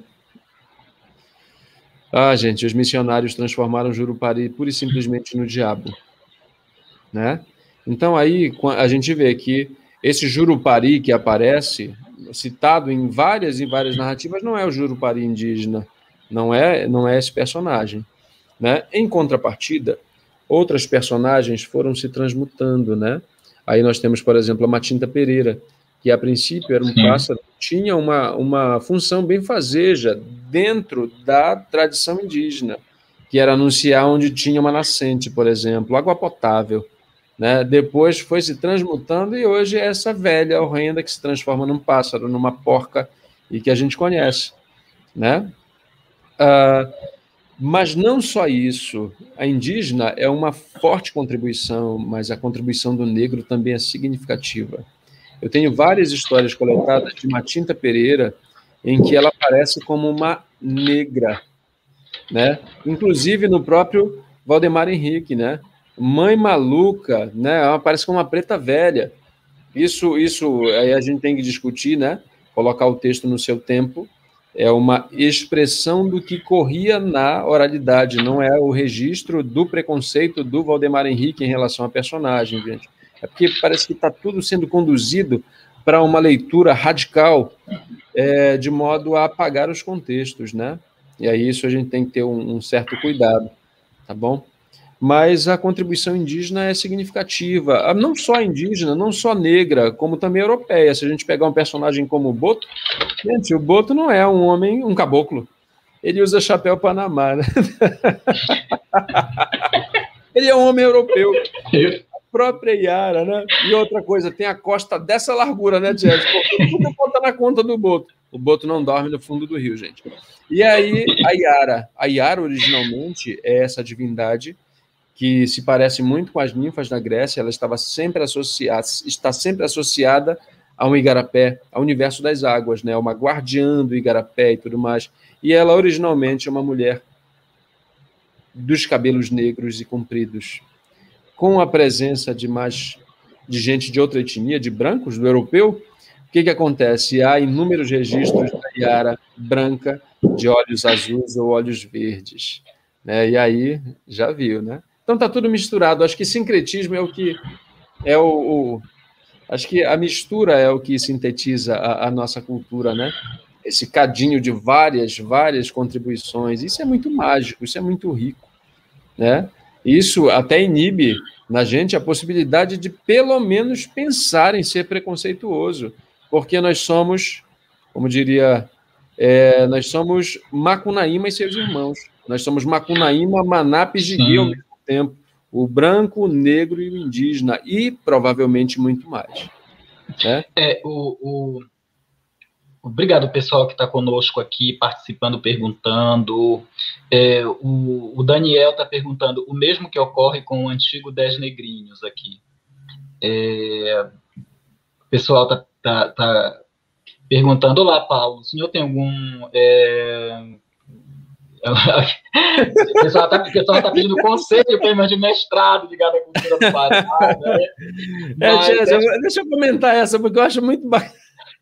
B: Ah, gente, os missionários transformaram Jurupari pura e simplesmente no diabo, né? Então, aí, a gente vê que esse Jurupari que aparece, citado em várias e várias narrativas, não é o Jurupari indígena, não é, não é esse personagem, né? Em contrapartida, outras personagens foram se transmutando, né? Aí nós temos, por exemplo, a Matinta Pereira, que a princípio era um Sim. pássaro, tinha uma, uma função benfazeja dentro da tradição indígena, que era anunciar onde tinha uma nascente, por exemplo, água potável, né? Depois foi se transmutando e hoje é essa velha horrenda que se transforma num pássaro, numa porca, e que a gente conhece, né? Ah, mas não só isso, a indígena é uma forte contribuição, mas a contribuição do negro também é significativa. Eu tenho várias histórias coletadas de Matinta Pereira em que ela aparece como uma negra, né? Inclusive no próprio Valdemar Henrique, né? Mãe maluca, né? Ela aparece como uma preta velha. Isso, isso aí a gente tem que discutir, né? Colocar o texto no seu tempo. É uma expressão do que corria na oralidade, não é o registro do preconceito do Valdemar Henrique em relação à personagem, gente. É porque parece que está tudo sendo conduzido para uma leitura radical, é, de modo a apagar os contextos, né? E aí isso a gente tem que ter um, um certo cuidado, tá bom? Mas a contribuição indígena é significativa, não só indígena, não só negra, como também europeia. Se a gente pegar um personagem como o Boto, gente, o Boto não é um homem, um caboclo. Ele usa chapéu Panamá, né? Ele é um homem europeu. Própria Iara, né? E outra coisa, tem a costa dessa largura, né, Tiese? Tudo conta na conta do Boto. O Boto não dorme no fundo do rio, gente. E aí, a Iara. A Iara, originalmente, é essa divindade que se parece muito com as ninfas da Grécia. Ela estava sempre associada, está sempre associada a um igarapé, ao universo das águas, né? Uma guardiã do igarapé e tudo mais. E ela, originalmente, é uma mulher dos cabelos negros e compridos, com a presença de mais de gente de outra etnia, de brancos, do europeu. O que, que acontece? Há inúmeros registros da Iara branca, de olhos azuis ou olhos verdes, né? E aí, já viu, né? Então está tudo misturado. Acho que sincretismo é o que é o, o acho que a mistura é o que sintetiza a, a nossa cultura, né? Esse cadinho de várias, várias contribuições. Isso é muito mágico, isso é muito rico, né? Isso até inibe na gente a possibilidade de, pelo menos, pensar em ser preconceituoso, porque nós somos, como diria, é, nós somos Macunaíma e seus irmãos. Nós somos Macunaíma, Maná, Pijiguê ao mesmo tempo. o branco, o negro e o indígena, e provavelmente muito mais. Né?
A: É, o, o... Obrigado, pessoal que está conosco aqui, participando, perguntando. É, o, o Daniel está perguntando o mesmo que ocorre com o antigo Dez Negrinhos aqui. É, o pessoal está tá, tá perguntando, olá, Paulo, o senhor tem algum... É... o pessoal está tá pedindo conselho para de mestrado ligado à cultura do Pará. Né?
B: É, Mas, é... Deixa eu comentar essa, porque eu acho muito bacana.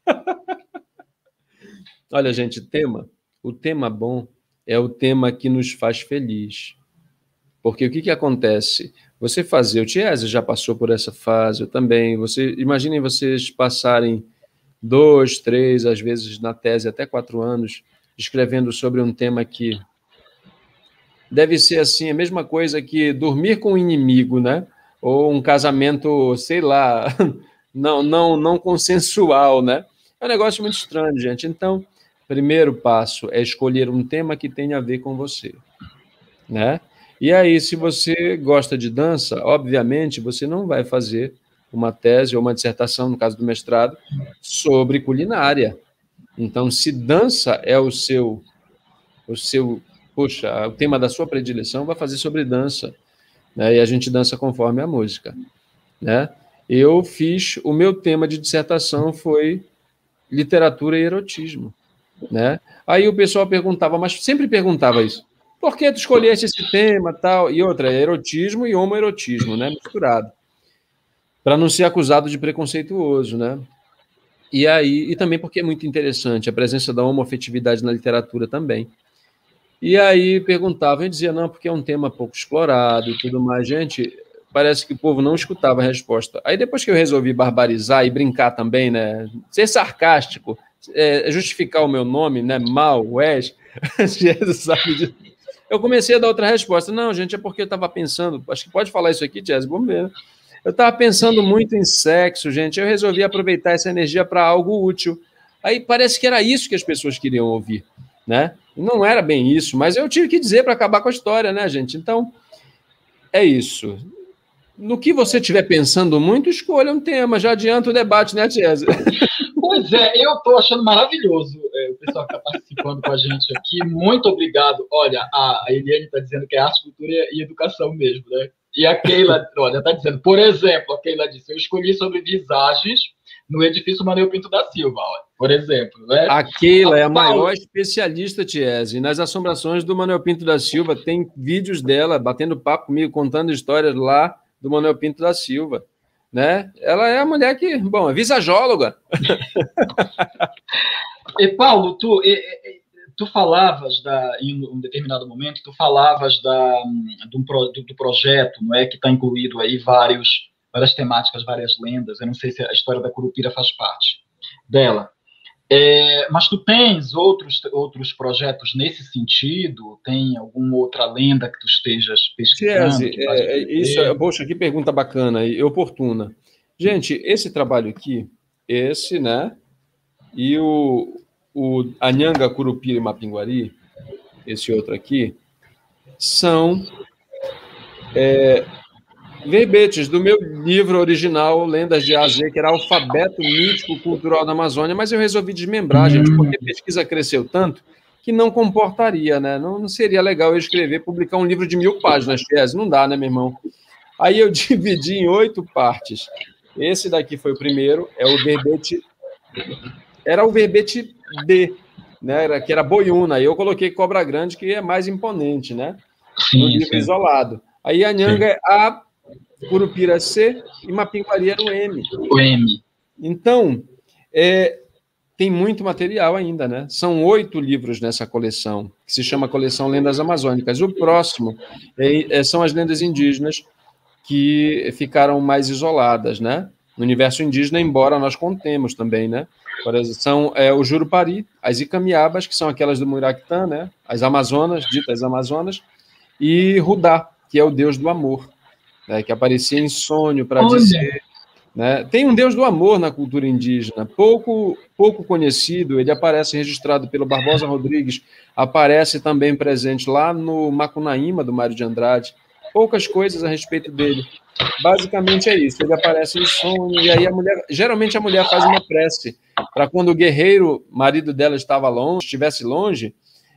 B: Olha, gente, tema, o tema bom é o tema que nos faz feliz. Porque o que, que acontece? Você fazer, o Tiese já passou por essa fase, eu também. Você, imaginem vocês passarem dois, três, às vezes na tese até quatro anos, escrevendo sobre um tema que deve ser assim, a mesma coisa que dormir com o inimigo, né? Ou um casamento, sei lá, não, não, não consensual, né? É um negócio muito estranho, gente. Então, primeiro passo é escolher um tema que tenha a ver com você, né? E aí, se você gosta de dança, obviamente, você não vai fazer uma tese ou uma dissertação, no caso do mestrado, sobre culinária. Então, se dança é o seu, o seu, poxa, o tema da sua predileção, vai fazer sobre dança, né? E a gente dança conforme a música, né? Eu fiz, o meu tema de dissertação foi literatura e erotismo, né? Aí o pessoal perguntava, mas sempre perguntava isso, por que tu escolheste esse tema, tal? E outra, erotismo e homoerotismo, né? Misturado, para não ser acusado de preconceituoso, né? E aí, e também porque é muito interessante a presença da homoafetividade na literatura também. E aí perguntava, eu dizia, não, porque é um tema pouco explorado e tudo mais. Gente, parece que o povo não escutava a resposta. Aí depois que eu resolvi barbarizar e brincar também, né? Ser sarcástico, é, justificar o meu nome, né? Mal, Wes, sabe disso. Eu comecei a dar outra resposta. Não, gente, é porque eu estava pensando... Acho que pode falar isso aqui, Jess, vamos ver. Né? Eu estava pensando muito em sexo, gente. Eu resolvi aproveitar essa energia para algo útil. Aí parece que era isso que as pessoas queriam ouvir, né? Não era bem isso, mas eu tive que dizer para acabar com a história, né, gente? Então, é isso. No que você estiver pensando muito, escolha um tema. Já adianta o debate, né, Jess?
A: Pois é, eu estou achando maravilhoso é, o pessoal que está participando com a gente aqui. Muito obrigado. Olha, a, a Eliane está dizendo que é arte, cultura e educação mesmo, né? E a Keila, olha, está dizendo, por exemplo, a Keila disse, eu escolhi sobre visagens no edifício Manuel Pinto da Silva, olha, por exemplo. Né?
B: A Keila a é a Paula... maior especialista, Tiese, nas assombrações do Manuel Pinto da Silva. Tem vídeos dela batendo papo comigo, contando histórias lá do Manuel Pinto da Silva. Né? Ela é a mulher que, bom, é visajóloga.
A: E, Paulo, tu, e, e, tu falavas, da, em um determinado momento, tu falavas da, do, do, do projeto, não é, que está incluído aí vários, várias temáticas, várias lendas. Eu não sei se a história da Curupira faz parte dela. É, mas tu tens outros, outros projetos nesse sentido? Tem alguma outra lenda que tu estejas pesquisando?
B: Tiese,
A: que
B: é, isso, é, poxa, que pergunta bacana e oportuna. Gente, esse trabalho aqui, esse, né, e o, o Anhanga, Curupira e Mapinguari, esse outro aqui, são é, verbetes do meu livro original, Lendas de A a Z, que era Alfabeto Mítico Cultural da Amazônia, mas eu resolvi desmembrar, gente, porque a pesquisa cresceu tanto que não comportaria, né? Não, não seria legal eu escrever, publicar um livro de mil páginas, Tiese, não dá, né, meu irmão? Aí eu dividi em oito partes. Esse daqui foi o primeiro, é o verbete... Era o verbete D, né? Era, que era boiuna, aí eu coloquei Cobra Grande, que é mais imponente, né?
A: Sim,
B: no livro
A: sim.
B: isolado. Aí a Anhanga é A, Curupira C e Mapinguari era o M.
A: O M.
B: Então, é, tem muito material ainda, né? São oito livros nessa coleção, que se chama Coleção Lendas Amazônicas. O próximo é, é, são as lendas indígenas que ficaram mais isoladas, né? No universo indígena, embora nós contemos também, né? Por exemplo, são é, o Jurupari, as Icamiabas, que são aquelas do Muiractã, né? As Amazonas, ditas Amazonas, e Rudá, que é o deus do amor, né? Que aparecia em sonho para dizer... Né? Tem um deus do amor na cultura indígena, pouco, pouco conhecido, ele aparece registrado pelo Barbosa Rodrigues, aparece também presente lá no Macunaíma, do Mário de Andrade, poucas coisas a respeito dele. Basicamente é isso, ele aparece em sonho, e aí a mulher, geralmente a mulher faz uma prece, para quando o guerreiro, marido dela, estava longe, estivesse longe,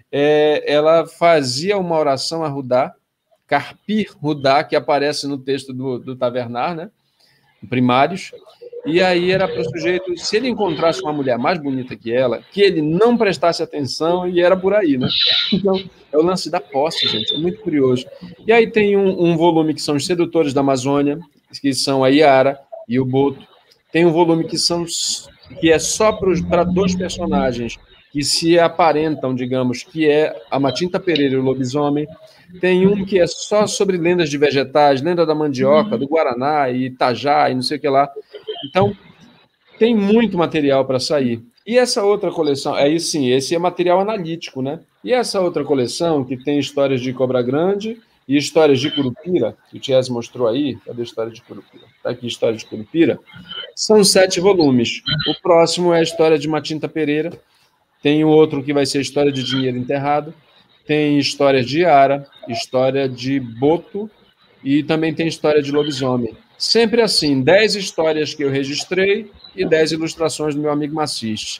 B: é, ela fazia uma oração a Rudá, Carpir Rudá, que aparece no texto do, do Tavernar, né? Primários, e aí era para o sujeito, se ele encontrasse uma mulher mais bonita que ela, que ele não prestasse atenção, e era por aí, né? Então, é o lance da posse, gente, é muito curioso. E aí tem um, um volume que são os Sedutores da Amazônia, que são a Iara e o Boto. Tem um volume que, são, que é só para dois personagens que se aparentam, digamos, que é a Matinta Pereira e o lobisomem. Tem um que é só sobre lendas de vegetais, lenda da mandioca, do Guaraná e Itajá e não sei o que lá. Então, tem muito material para sair. E essa outra coleção, aí sim, esse é material analítico, né? E essa outra coleção, que tem histórias de Cobra Grande e histórias de Curupira, que o Thies mostrou aí, cadê a história de Curupira? Está aqui a história de Curupira. São sete volumes. O próximo é a história de Matinta Pereira. Tem o outro que vai ser a história de Dinheiro Enterrado. Tem história de Ara, história de Boto e também tem história de lobisomem. Sempre assim, dez histórias que eu registrei e dez ilustrações do meu amigo Macis.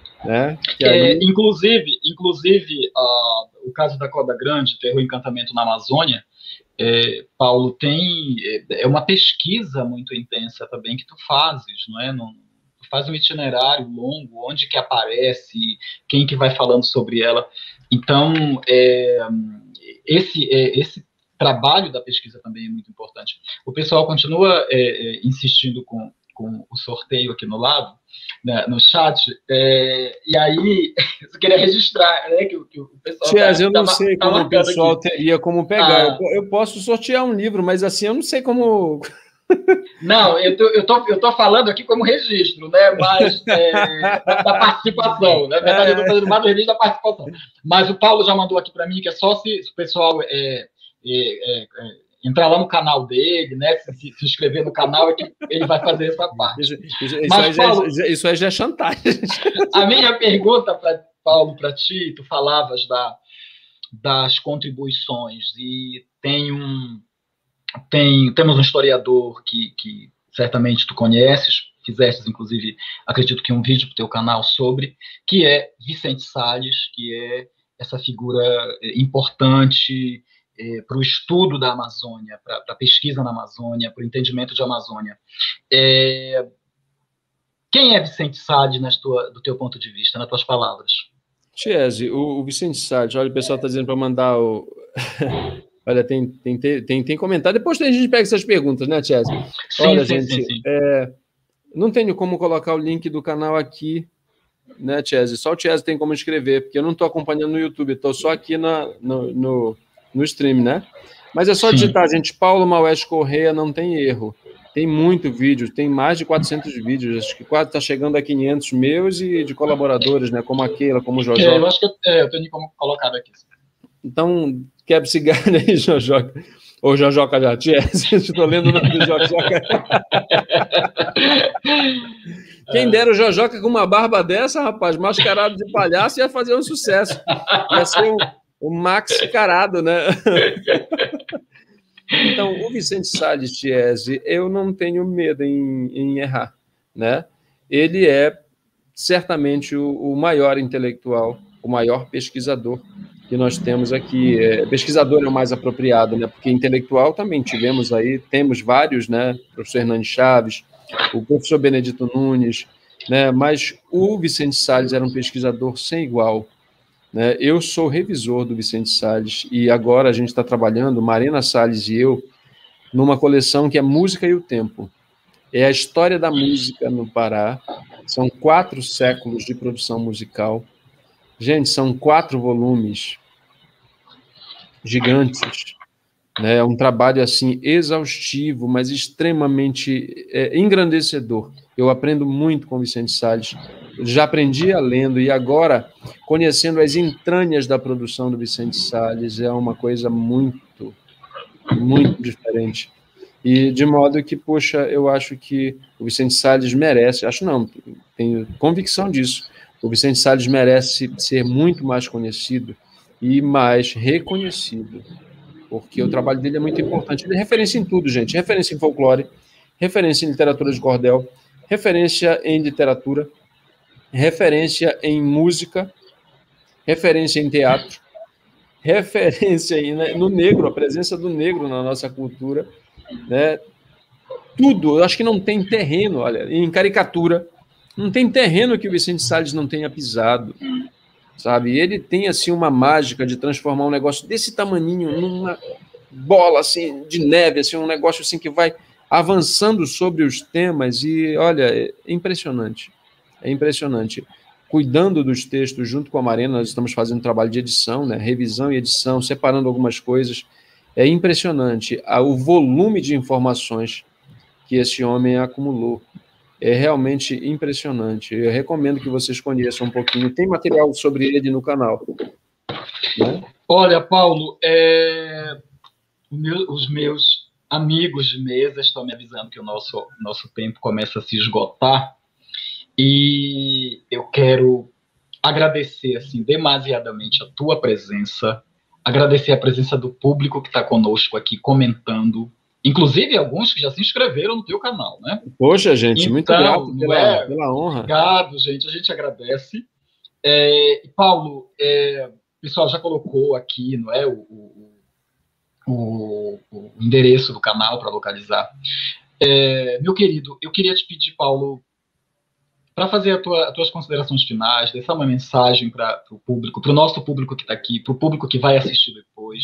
B: Né? Que aí...
A: é, inclusive, inclusive uh, o caso da Cobra Grande, Terror e Encantamento na Amazônia, é, Paulo, tem é, é uma pesquisa muito intensa também que tu fazes, não é? No, tu faz um itinerário longo, onde que aparece, quem que vai falando sobre ela. Então, é, esse, é, esse trabalho da pesquisa também é muito importante. O pessoal continua é, é, insistindo com, com o sorteio aqui no lado, né, no chat, é, e aí eu queria registrar, né, que, que o pessoal
B: Tias,
A: tá,
B: eu não
A: tá,
B: sei
A: tá
B: como o pessoal
A: aqui.
B: teria como pegar.
A: Ah,
B: eu, eu posso sortear um livro, mas assim, eu não sei como...
A: Não, eu tô, eu, tô, eu tô falando aqui como registro, né? Mas é, da, da participação. Na verdade, eu estou fazendo mais o registro da participação. Mas o Paulo já mandou aqui para mim que é só se, se o pessoal é, é, é, é, entrar lá no canal dele, né? Se, se, se inscrever no canal, é que ele vai fazer essa parte.
B: Isso, isso, isso,
A: Mas,
B: aí,
A: Paulo,
B: já, isso aí já é chantagem.
A: A minha pergunta, pra, Paulo, para ti, tu falavas da, das contribuições e tem um Tem, temos um historiador que, que certamente tu conheces, fizeste, inclusive, acredito que um vídeo para o teu canal sobre, que é Vicente Salles, que é essa figura importante é, para o estudo da Amazônia, para a pesquisa na Amazônia, para o entendimento de Amazônia. É, quem é Vicente Salles nas tua, do teu ponto de vista, nas tuas palavras?
B: Tiese, o, o Vicente Salles, olha, o pessoal está dizendo para mandar o... Olha, tem, tem, tem, tem comentário. Depois a gente pega essas perguntas, né, Tiese? Olha,
A: sim,
B: gente,
A: sim, sim.
B: É, não tenho como colocar o link do canal aqui, né, Tiese? Só o Tiese tem como escrever, porque eu não estou acompanhando no YouTube, estou só aqui na, no, no, no stream, né? Mas é só sim. digitar, gente, Paulo Maués Correia, não tem erro. Tem muito vídeo, tem mais de quatrocentos vídeos, acho que quase está chegando a quinhentos meus e de colaboradores, né, como a Keila, como o Jojó.
A: É, eu acho que eu, é, eu tenho como colocar aqui.
B: Então, quebre cigarro aí, Jojoca. Ou Jojoca já tinha. Estou lendo o nome do Jojoca. Quem dera o Jojoca com uma barba dessa, rapaz, mascarado de palhaço, ia fazer um sucesso. Ia ser um, um Max Carado, né? Então, o Vicente Salles Tiese, eu não tenho medo em, em errar, né? Ele é certamente o, o maior intelectual, o maior pesquisador que nós temos aqui. É, pesquisador é o mais apropriado, né? Porque intelectual também tivemos aí, temos vários, né? O professor Hernandes Chaves, o professor Benedito Nunes, né? Mas o Vicente Salles era um pesquisador sem igual, né? Eu sou revisor do Vicente Salles e agora a gente está trabalhando, Marina Salles e eu, numa coleção que é Música e o Tempo. É a história da música no Pará. São quatro séculos de produção musical. Gente, são quatro volumes gigantes, né? É um trabalho assim exaustivo, mas extremamente é, engrandecedor. Eu aprendo muito com o Vicente Salles. Já aprendia lendo e agora conhecendo as entranhas da produção do Vicente Salles é uma coisa muito, muito diferente. E de modo que, poxa, eu acho que o Vicente Salles merece, acho não, tenho convicção disso. O Vicente Salles merece ser muito mais conhecido e mais reconhecido, porque o trabalho dele é muito importante. Ele é referência em tudo, gente. Referência em folclore, referência em literatura de cordel, referência em literatura, referência em música, referência em teatro, referência em, né, no negro, a presença do negro na nossa cultura, né? Tudo, eu acho que não tem terreno, olha, em caricatura, não tem terreno que o Vicente Salles não tenha pisado, sabe? Ele tem, assim, uma mágica de transformar um negócio desse tamaninho numa bola, assim, de neve, assim, um negócio, assim, que vai avançando sobre os temas e, olha, é impressionante, é impressionante. Cuidando dos textos junto com a Marina, nós estamos fazendo um trabalho de edição, né? Revisão e edição, separando algumas coisas. É impressionante o volume de informações que esse homem acumulou. É realmente impressionante. Eu recomendo que vocês conheçam um pouquinho. Tem material sobre ele no canal, né?
A: Olha, Paulo, é... os meus amigos de mesa estão me avisando que o nosso, nosso tempo começa a se esgotar. E eu quero agradecer assim, demasiadamente a tua presença, agradecer a presença do público que está conosco aqui comentando, inclusive alguns que já se inscreveram no teu canal, né?
B: Poxa, gente,
A: então,
B: muito grato pela,
A: é,
B: pela honra.
A: Obrigado, gente, a gente agradece. É, Paulo, é, o pessoal já colocou aqui, não é, o, o, o, o endereço do canal para localizar. É, meu querido, eu queria te pedir, Paulo, para fazer as tua, tuas considerações finais, deixar uma mensagem para o público, para o nosso público que está aqui, para o público que vai assistir depois,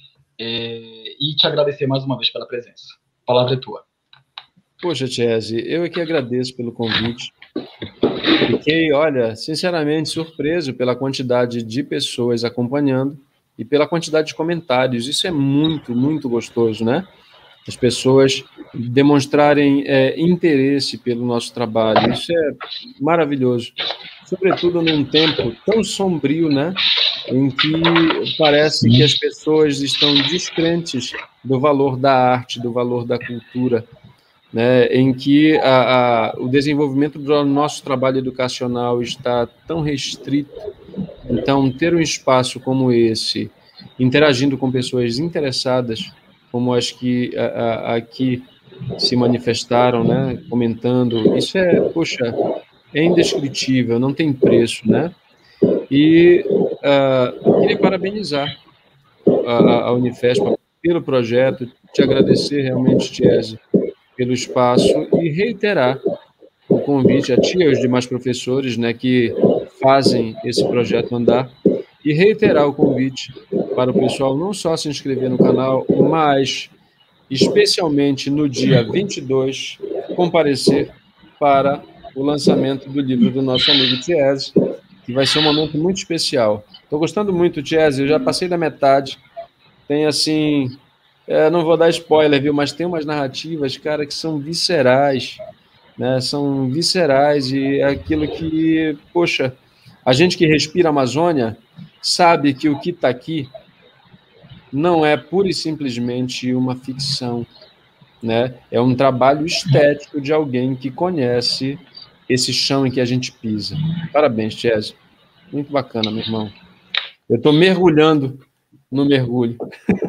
A: é, e te agradecer mais uma vez pela presença. A palavra é tua.
B: Poxa, Chese, eu aqui agradeço pelo convite. Fiquei, olha, sinceramente surpreso pela quantidade de pessoas acompanhando e pela quantidade de comentários. Isso é muito, muito gostoso, né? As pessoas demonstrarem é, interesse pelo nosso trabalho. Isso é maravilhoso. Sobretudo num tempo tão sombrio, né? Em que parece que as pessoas estão descrentes do valor da arte, do valor da cultura, né? Em que a, a, o desenvolvimento do nosso trabalho educacional está tão restrito. Então, ter um espaço como esse, interagindo com pessoas interessadas, como as que aqui se manifestaram, né, comentando, isso é, poxa, é indescritível, não tem preço, né? E uh, queria parabenizar a, a Unifesp pelo projeto, te agradecer realmente, Chese, pelo espaço e reiterar o convite a ti e aos demais professores, né, que fazem esse projeto andar, e reiterar o convite para o pessoal não só se inscrever no canal, mas, especialmente no dia vinte e dois, comparecer para o lançamento do livro do nosso amigo Chese, que vai ser um momento muito especial. Estou gostando muito, Chese, eu já passei da metade, tem assim, é, não vou dar spoiler, viu, mas tem umas narrativas, cara, que são viscerais, né, são viscerais, e é aquilo que, poxa, a gente que respira a Amazônia sabe que o que está aqui não é pura e simplesmente uma ficção, né? É um trabalho estético de alguém que conhece esse chão em que a gente pisa. Parabéns, Chese. Muito bacana, meu irmão. Eu estou mergulhando no mergulho.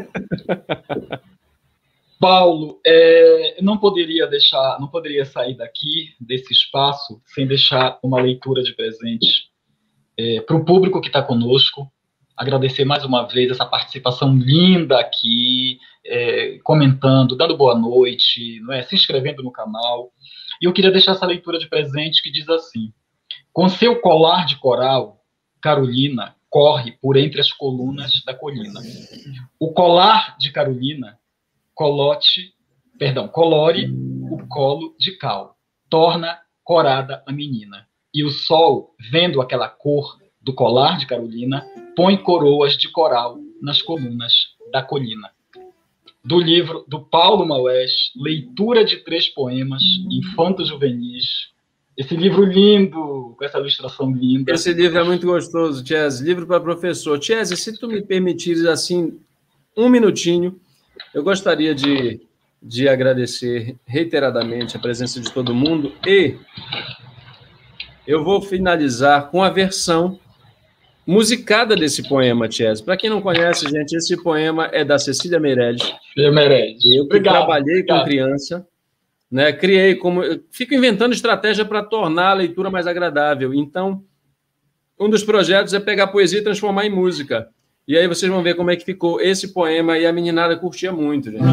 A: Paulo, é, não poderia deixar, não poderia sair daqui, desse espaço, sem deixar uma leitura de presente é, para o público que está conosco. Agradecer mais uma vez essa participação linda aqui, é, comentando, dando boa noite, não é? Se inscrevendo no canal. E eu queria deixar essa leitura de presente que diz assim: com seu colar de coral, Carolina corre por entre as colunas da colina. O colar de Carolina colote, perdão, colore o colo de cal, torna corada a menina. E o sol, vendo aquela cor do colar de Carolina, põe coroas de coral nas colunas da colina. Do livro do Paulo Maués, leitura de três poemas infanto-juvenis. Esse livro lindo, com essa ilustração linda.
B: Esse livro é muito gostoso, Chese. Livro para professor. Chese, se tu me permitires, assim, um minutinho, eu gostaria de, de agradecer reiteradamente a presença de todo mundo e eu vou finalizar com a versão musicada desse poema, Tiese. Para quem não conhece, gente, esse poema é da Cecília Meirelles.
A: Cecília Meirelles.
B: Eu que
A: Obrigado,
B: trabalhei
A: obrigado.
B: com criança, né? Criei como... Eu fico inventando estratégia para tornar a leitura mais agradável. Então, um dos projetos é pegar a poesia e transformar em música. E aí vocês vão ver como é que ficou esse poema, e a meninada curtia muito, gente.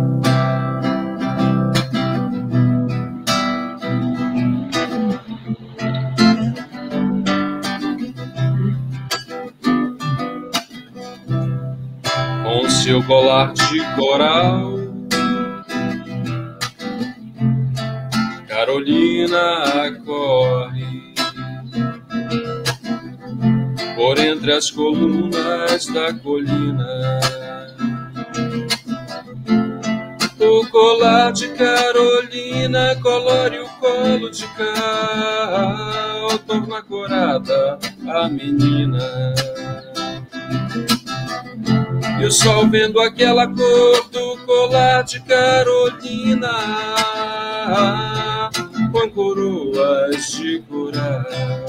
B: Com seu colar de coral, Carolina corre por entre as colunas da colina. O colar de Carolina colore o colo de Cal, torna corada a menina. E o sol vendo aquela cor do colar de Carolina, com coroas de coral,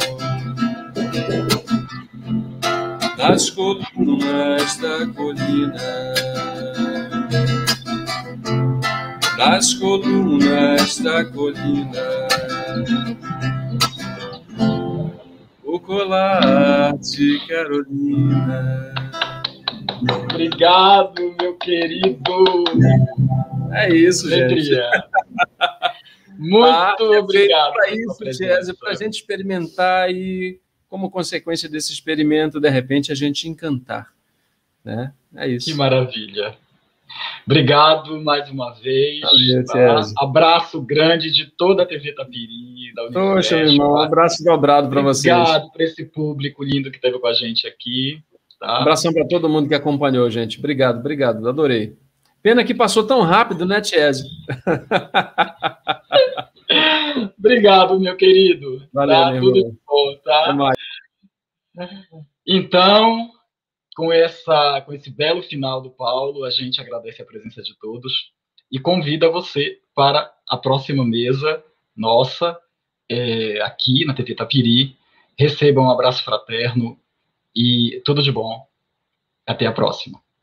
B: nas colunas da colina, nas colunas da colina, o colar de Carolina.
A: Obrigado, meu querido.
B: É isso, gente.
A: Muito ah, obrigado.
B: Para isso, Tiese, para a gente experimentar e, como consequência desse experimento, de repente, a gente encantar. Né? É isso.
A: Que maravilha. Obrigado mais uma vez.
B: Valeu,
A: tá? Abraço grande de toda a T V Tapiri, da Unifesp.
B: Poxa, meu irmão, um abraço dobrado para vocês.
A: Obrigado para esse público lindo que esteve com a gente aqui. Tá?
B: Um abração para todo mundo que acompanhou, gente. Obrigado, obrigado, adorei. Pena que passou tão rápido, né, Tiese?
A: Obrigado, meu querido.
B: Valeu,
A: tá?
B: meu
A: Tudo
B: irmão.
A: de bom, tá?
B: Até mais.
A: Então, com, essa, com esse belo final do Paulo, a gente agradece a presença de todos e convida você para a próxima mesa nossa, é, aqui na T V Tapiri. Receba um abraço fraterno e tudo de bom. Até a próxima.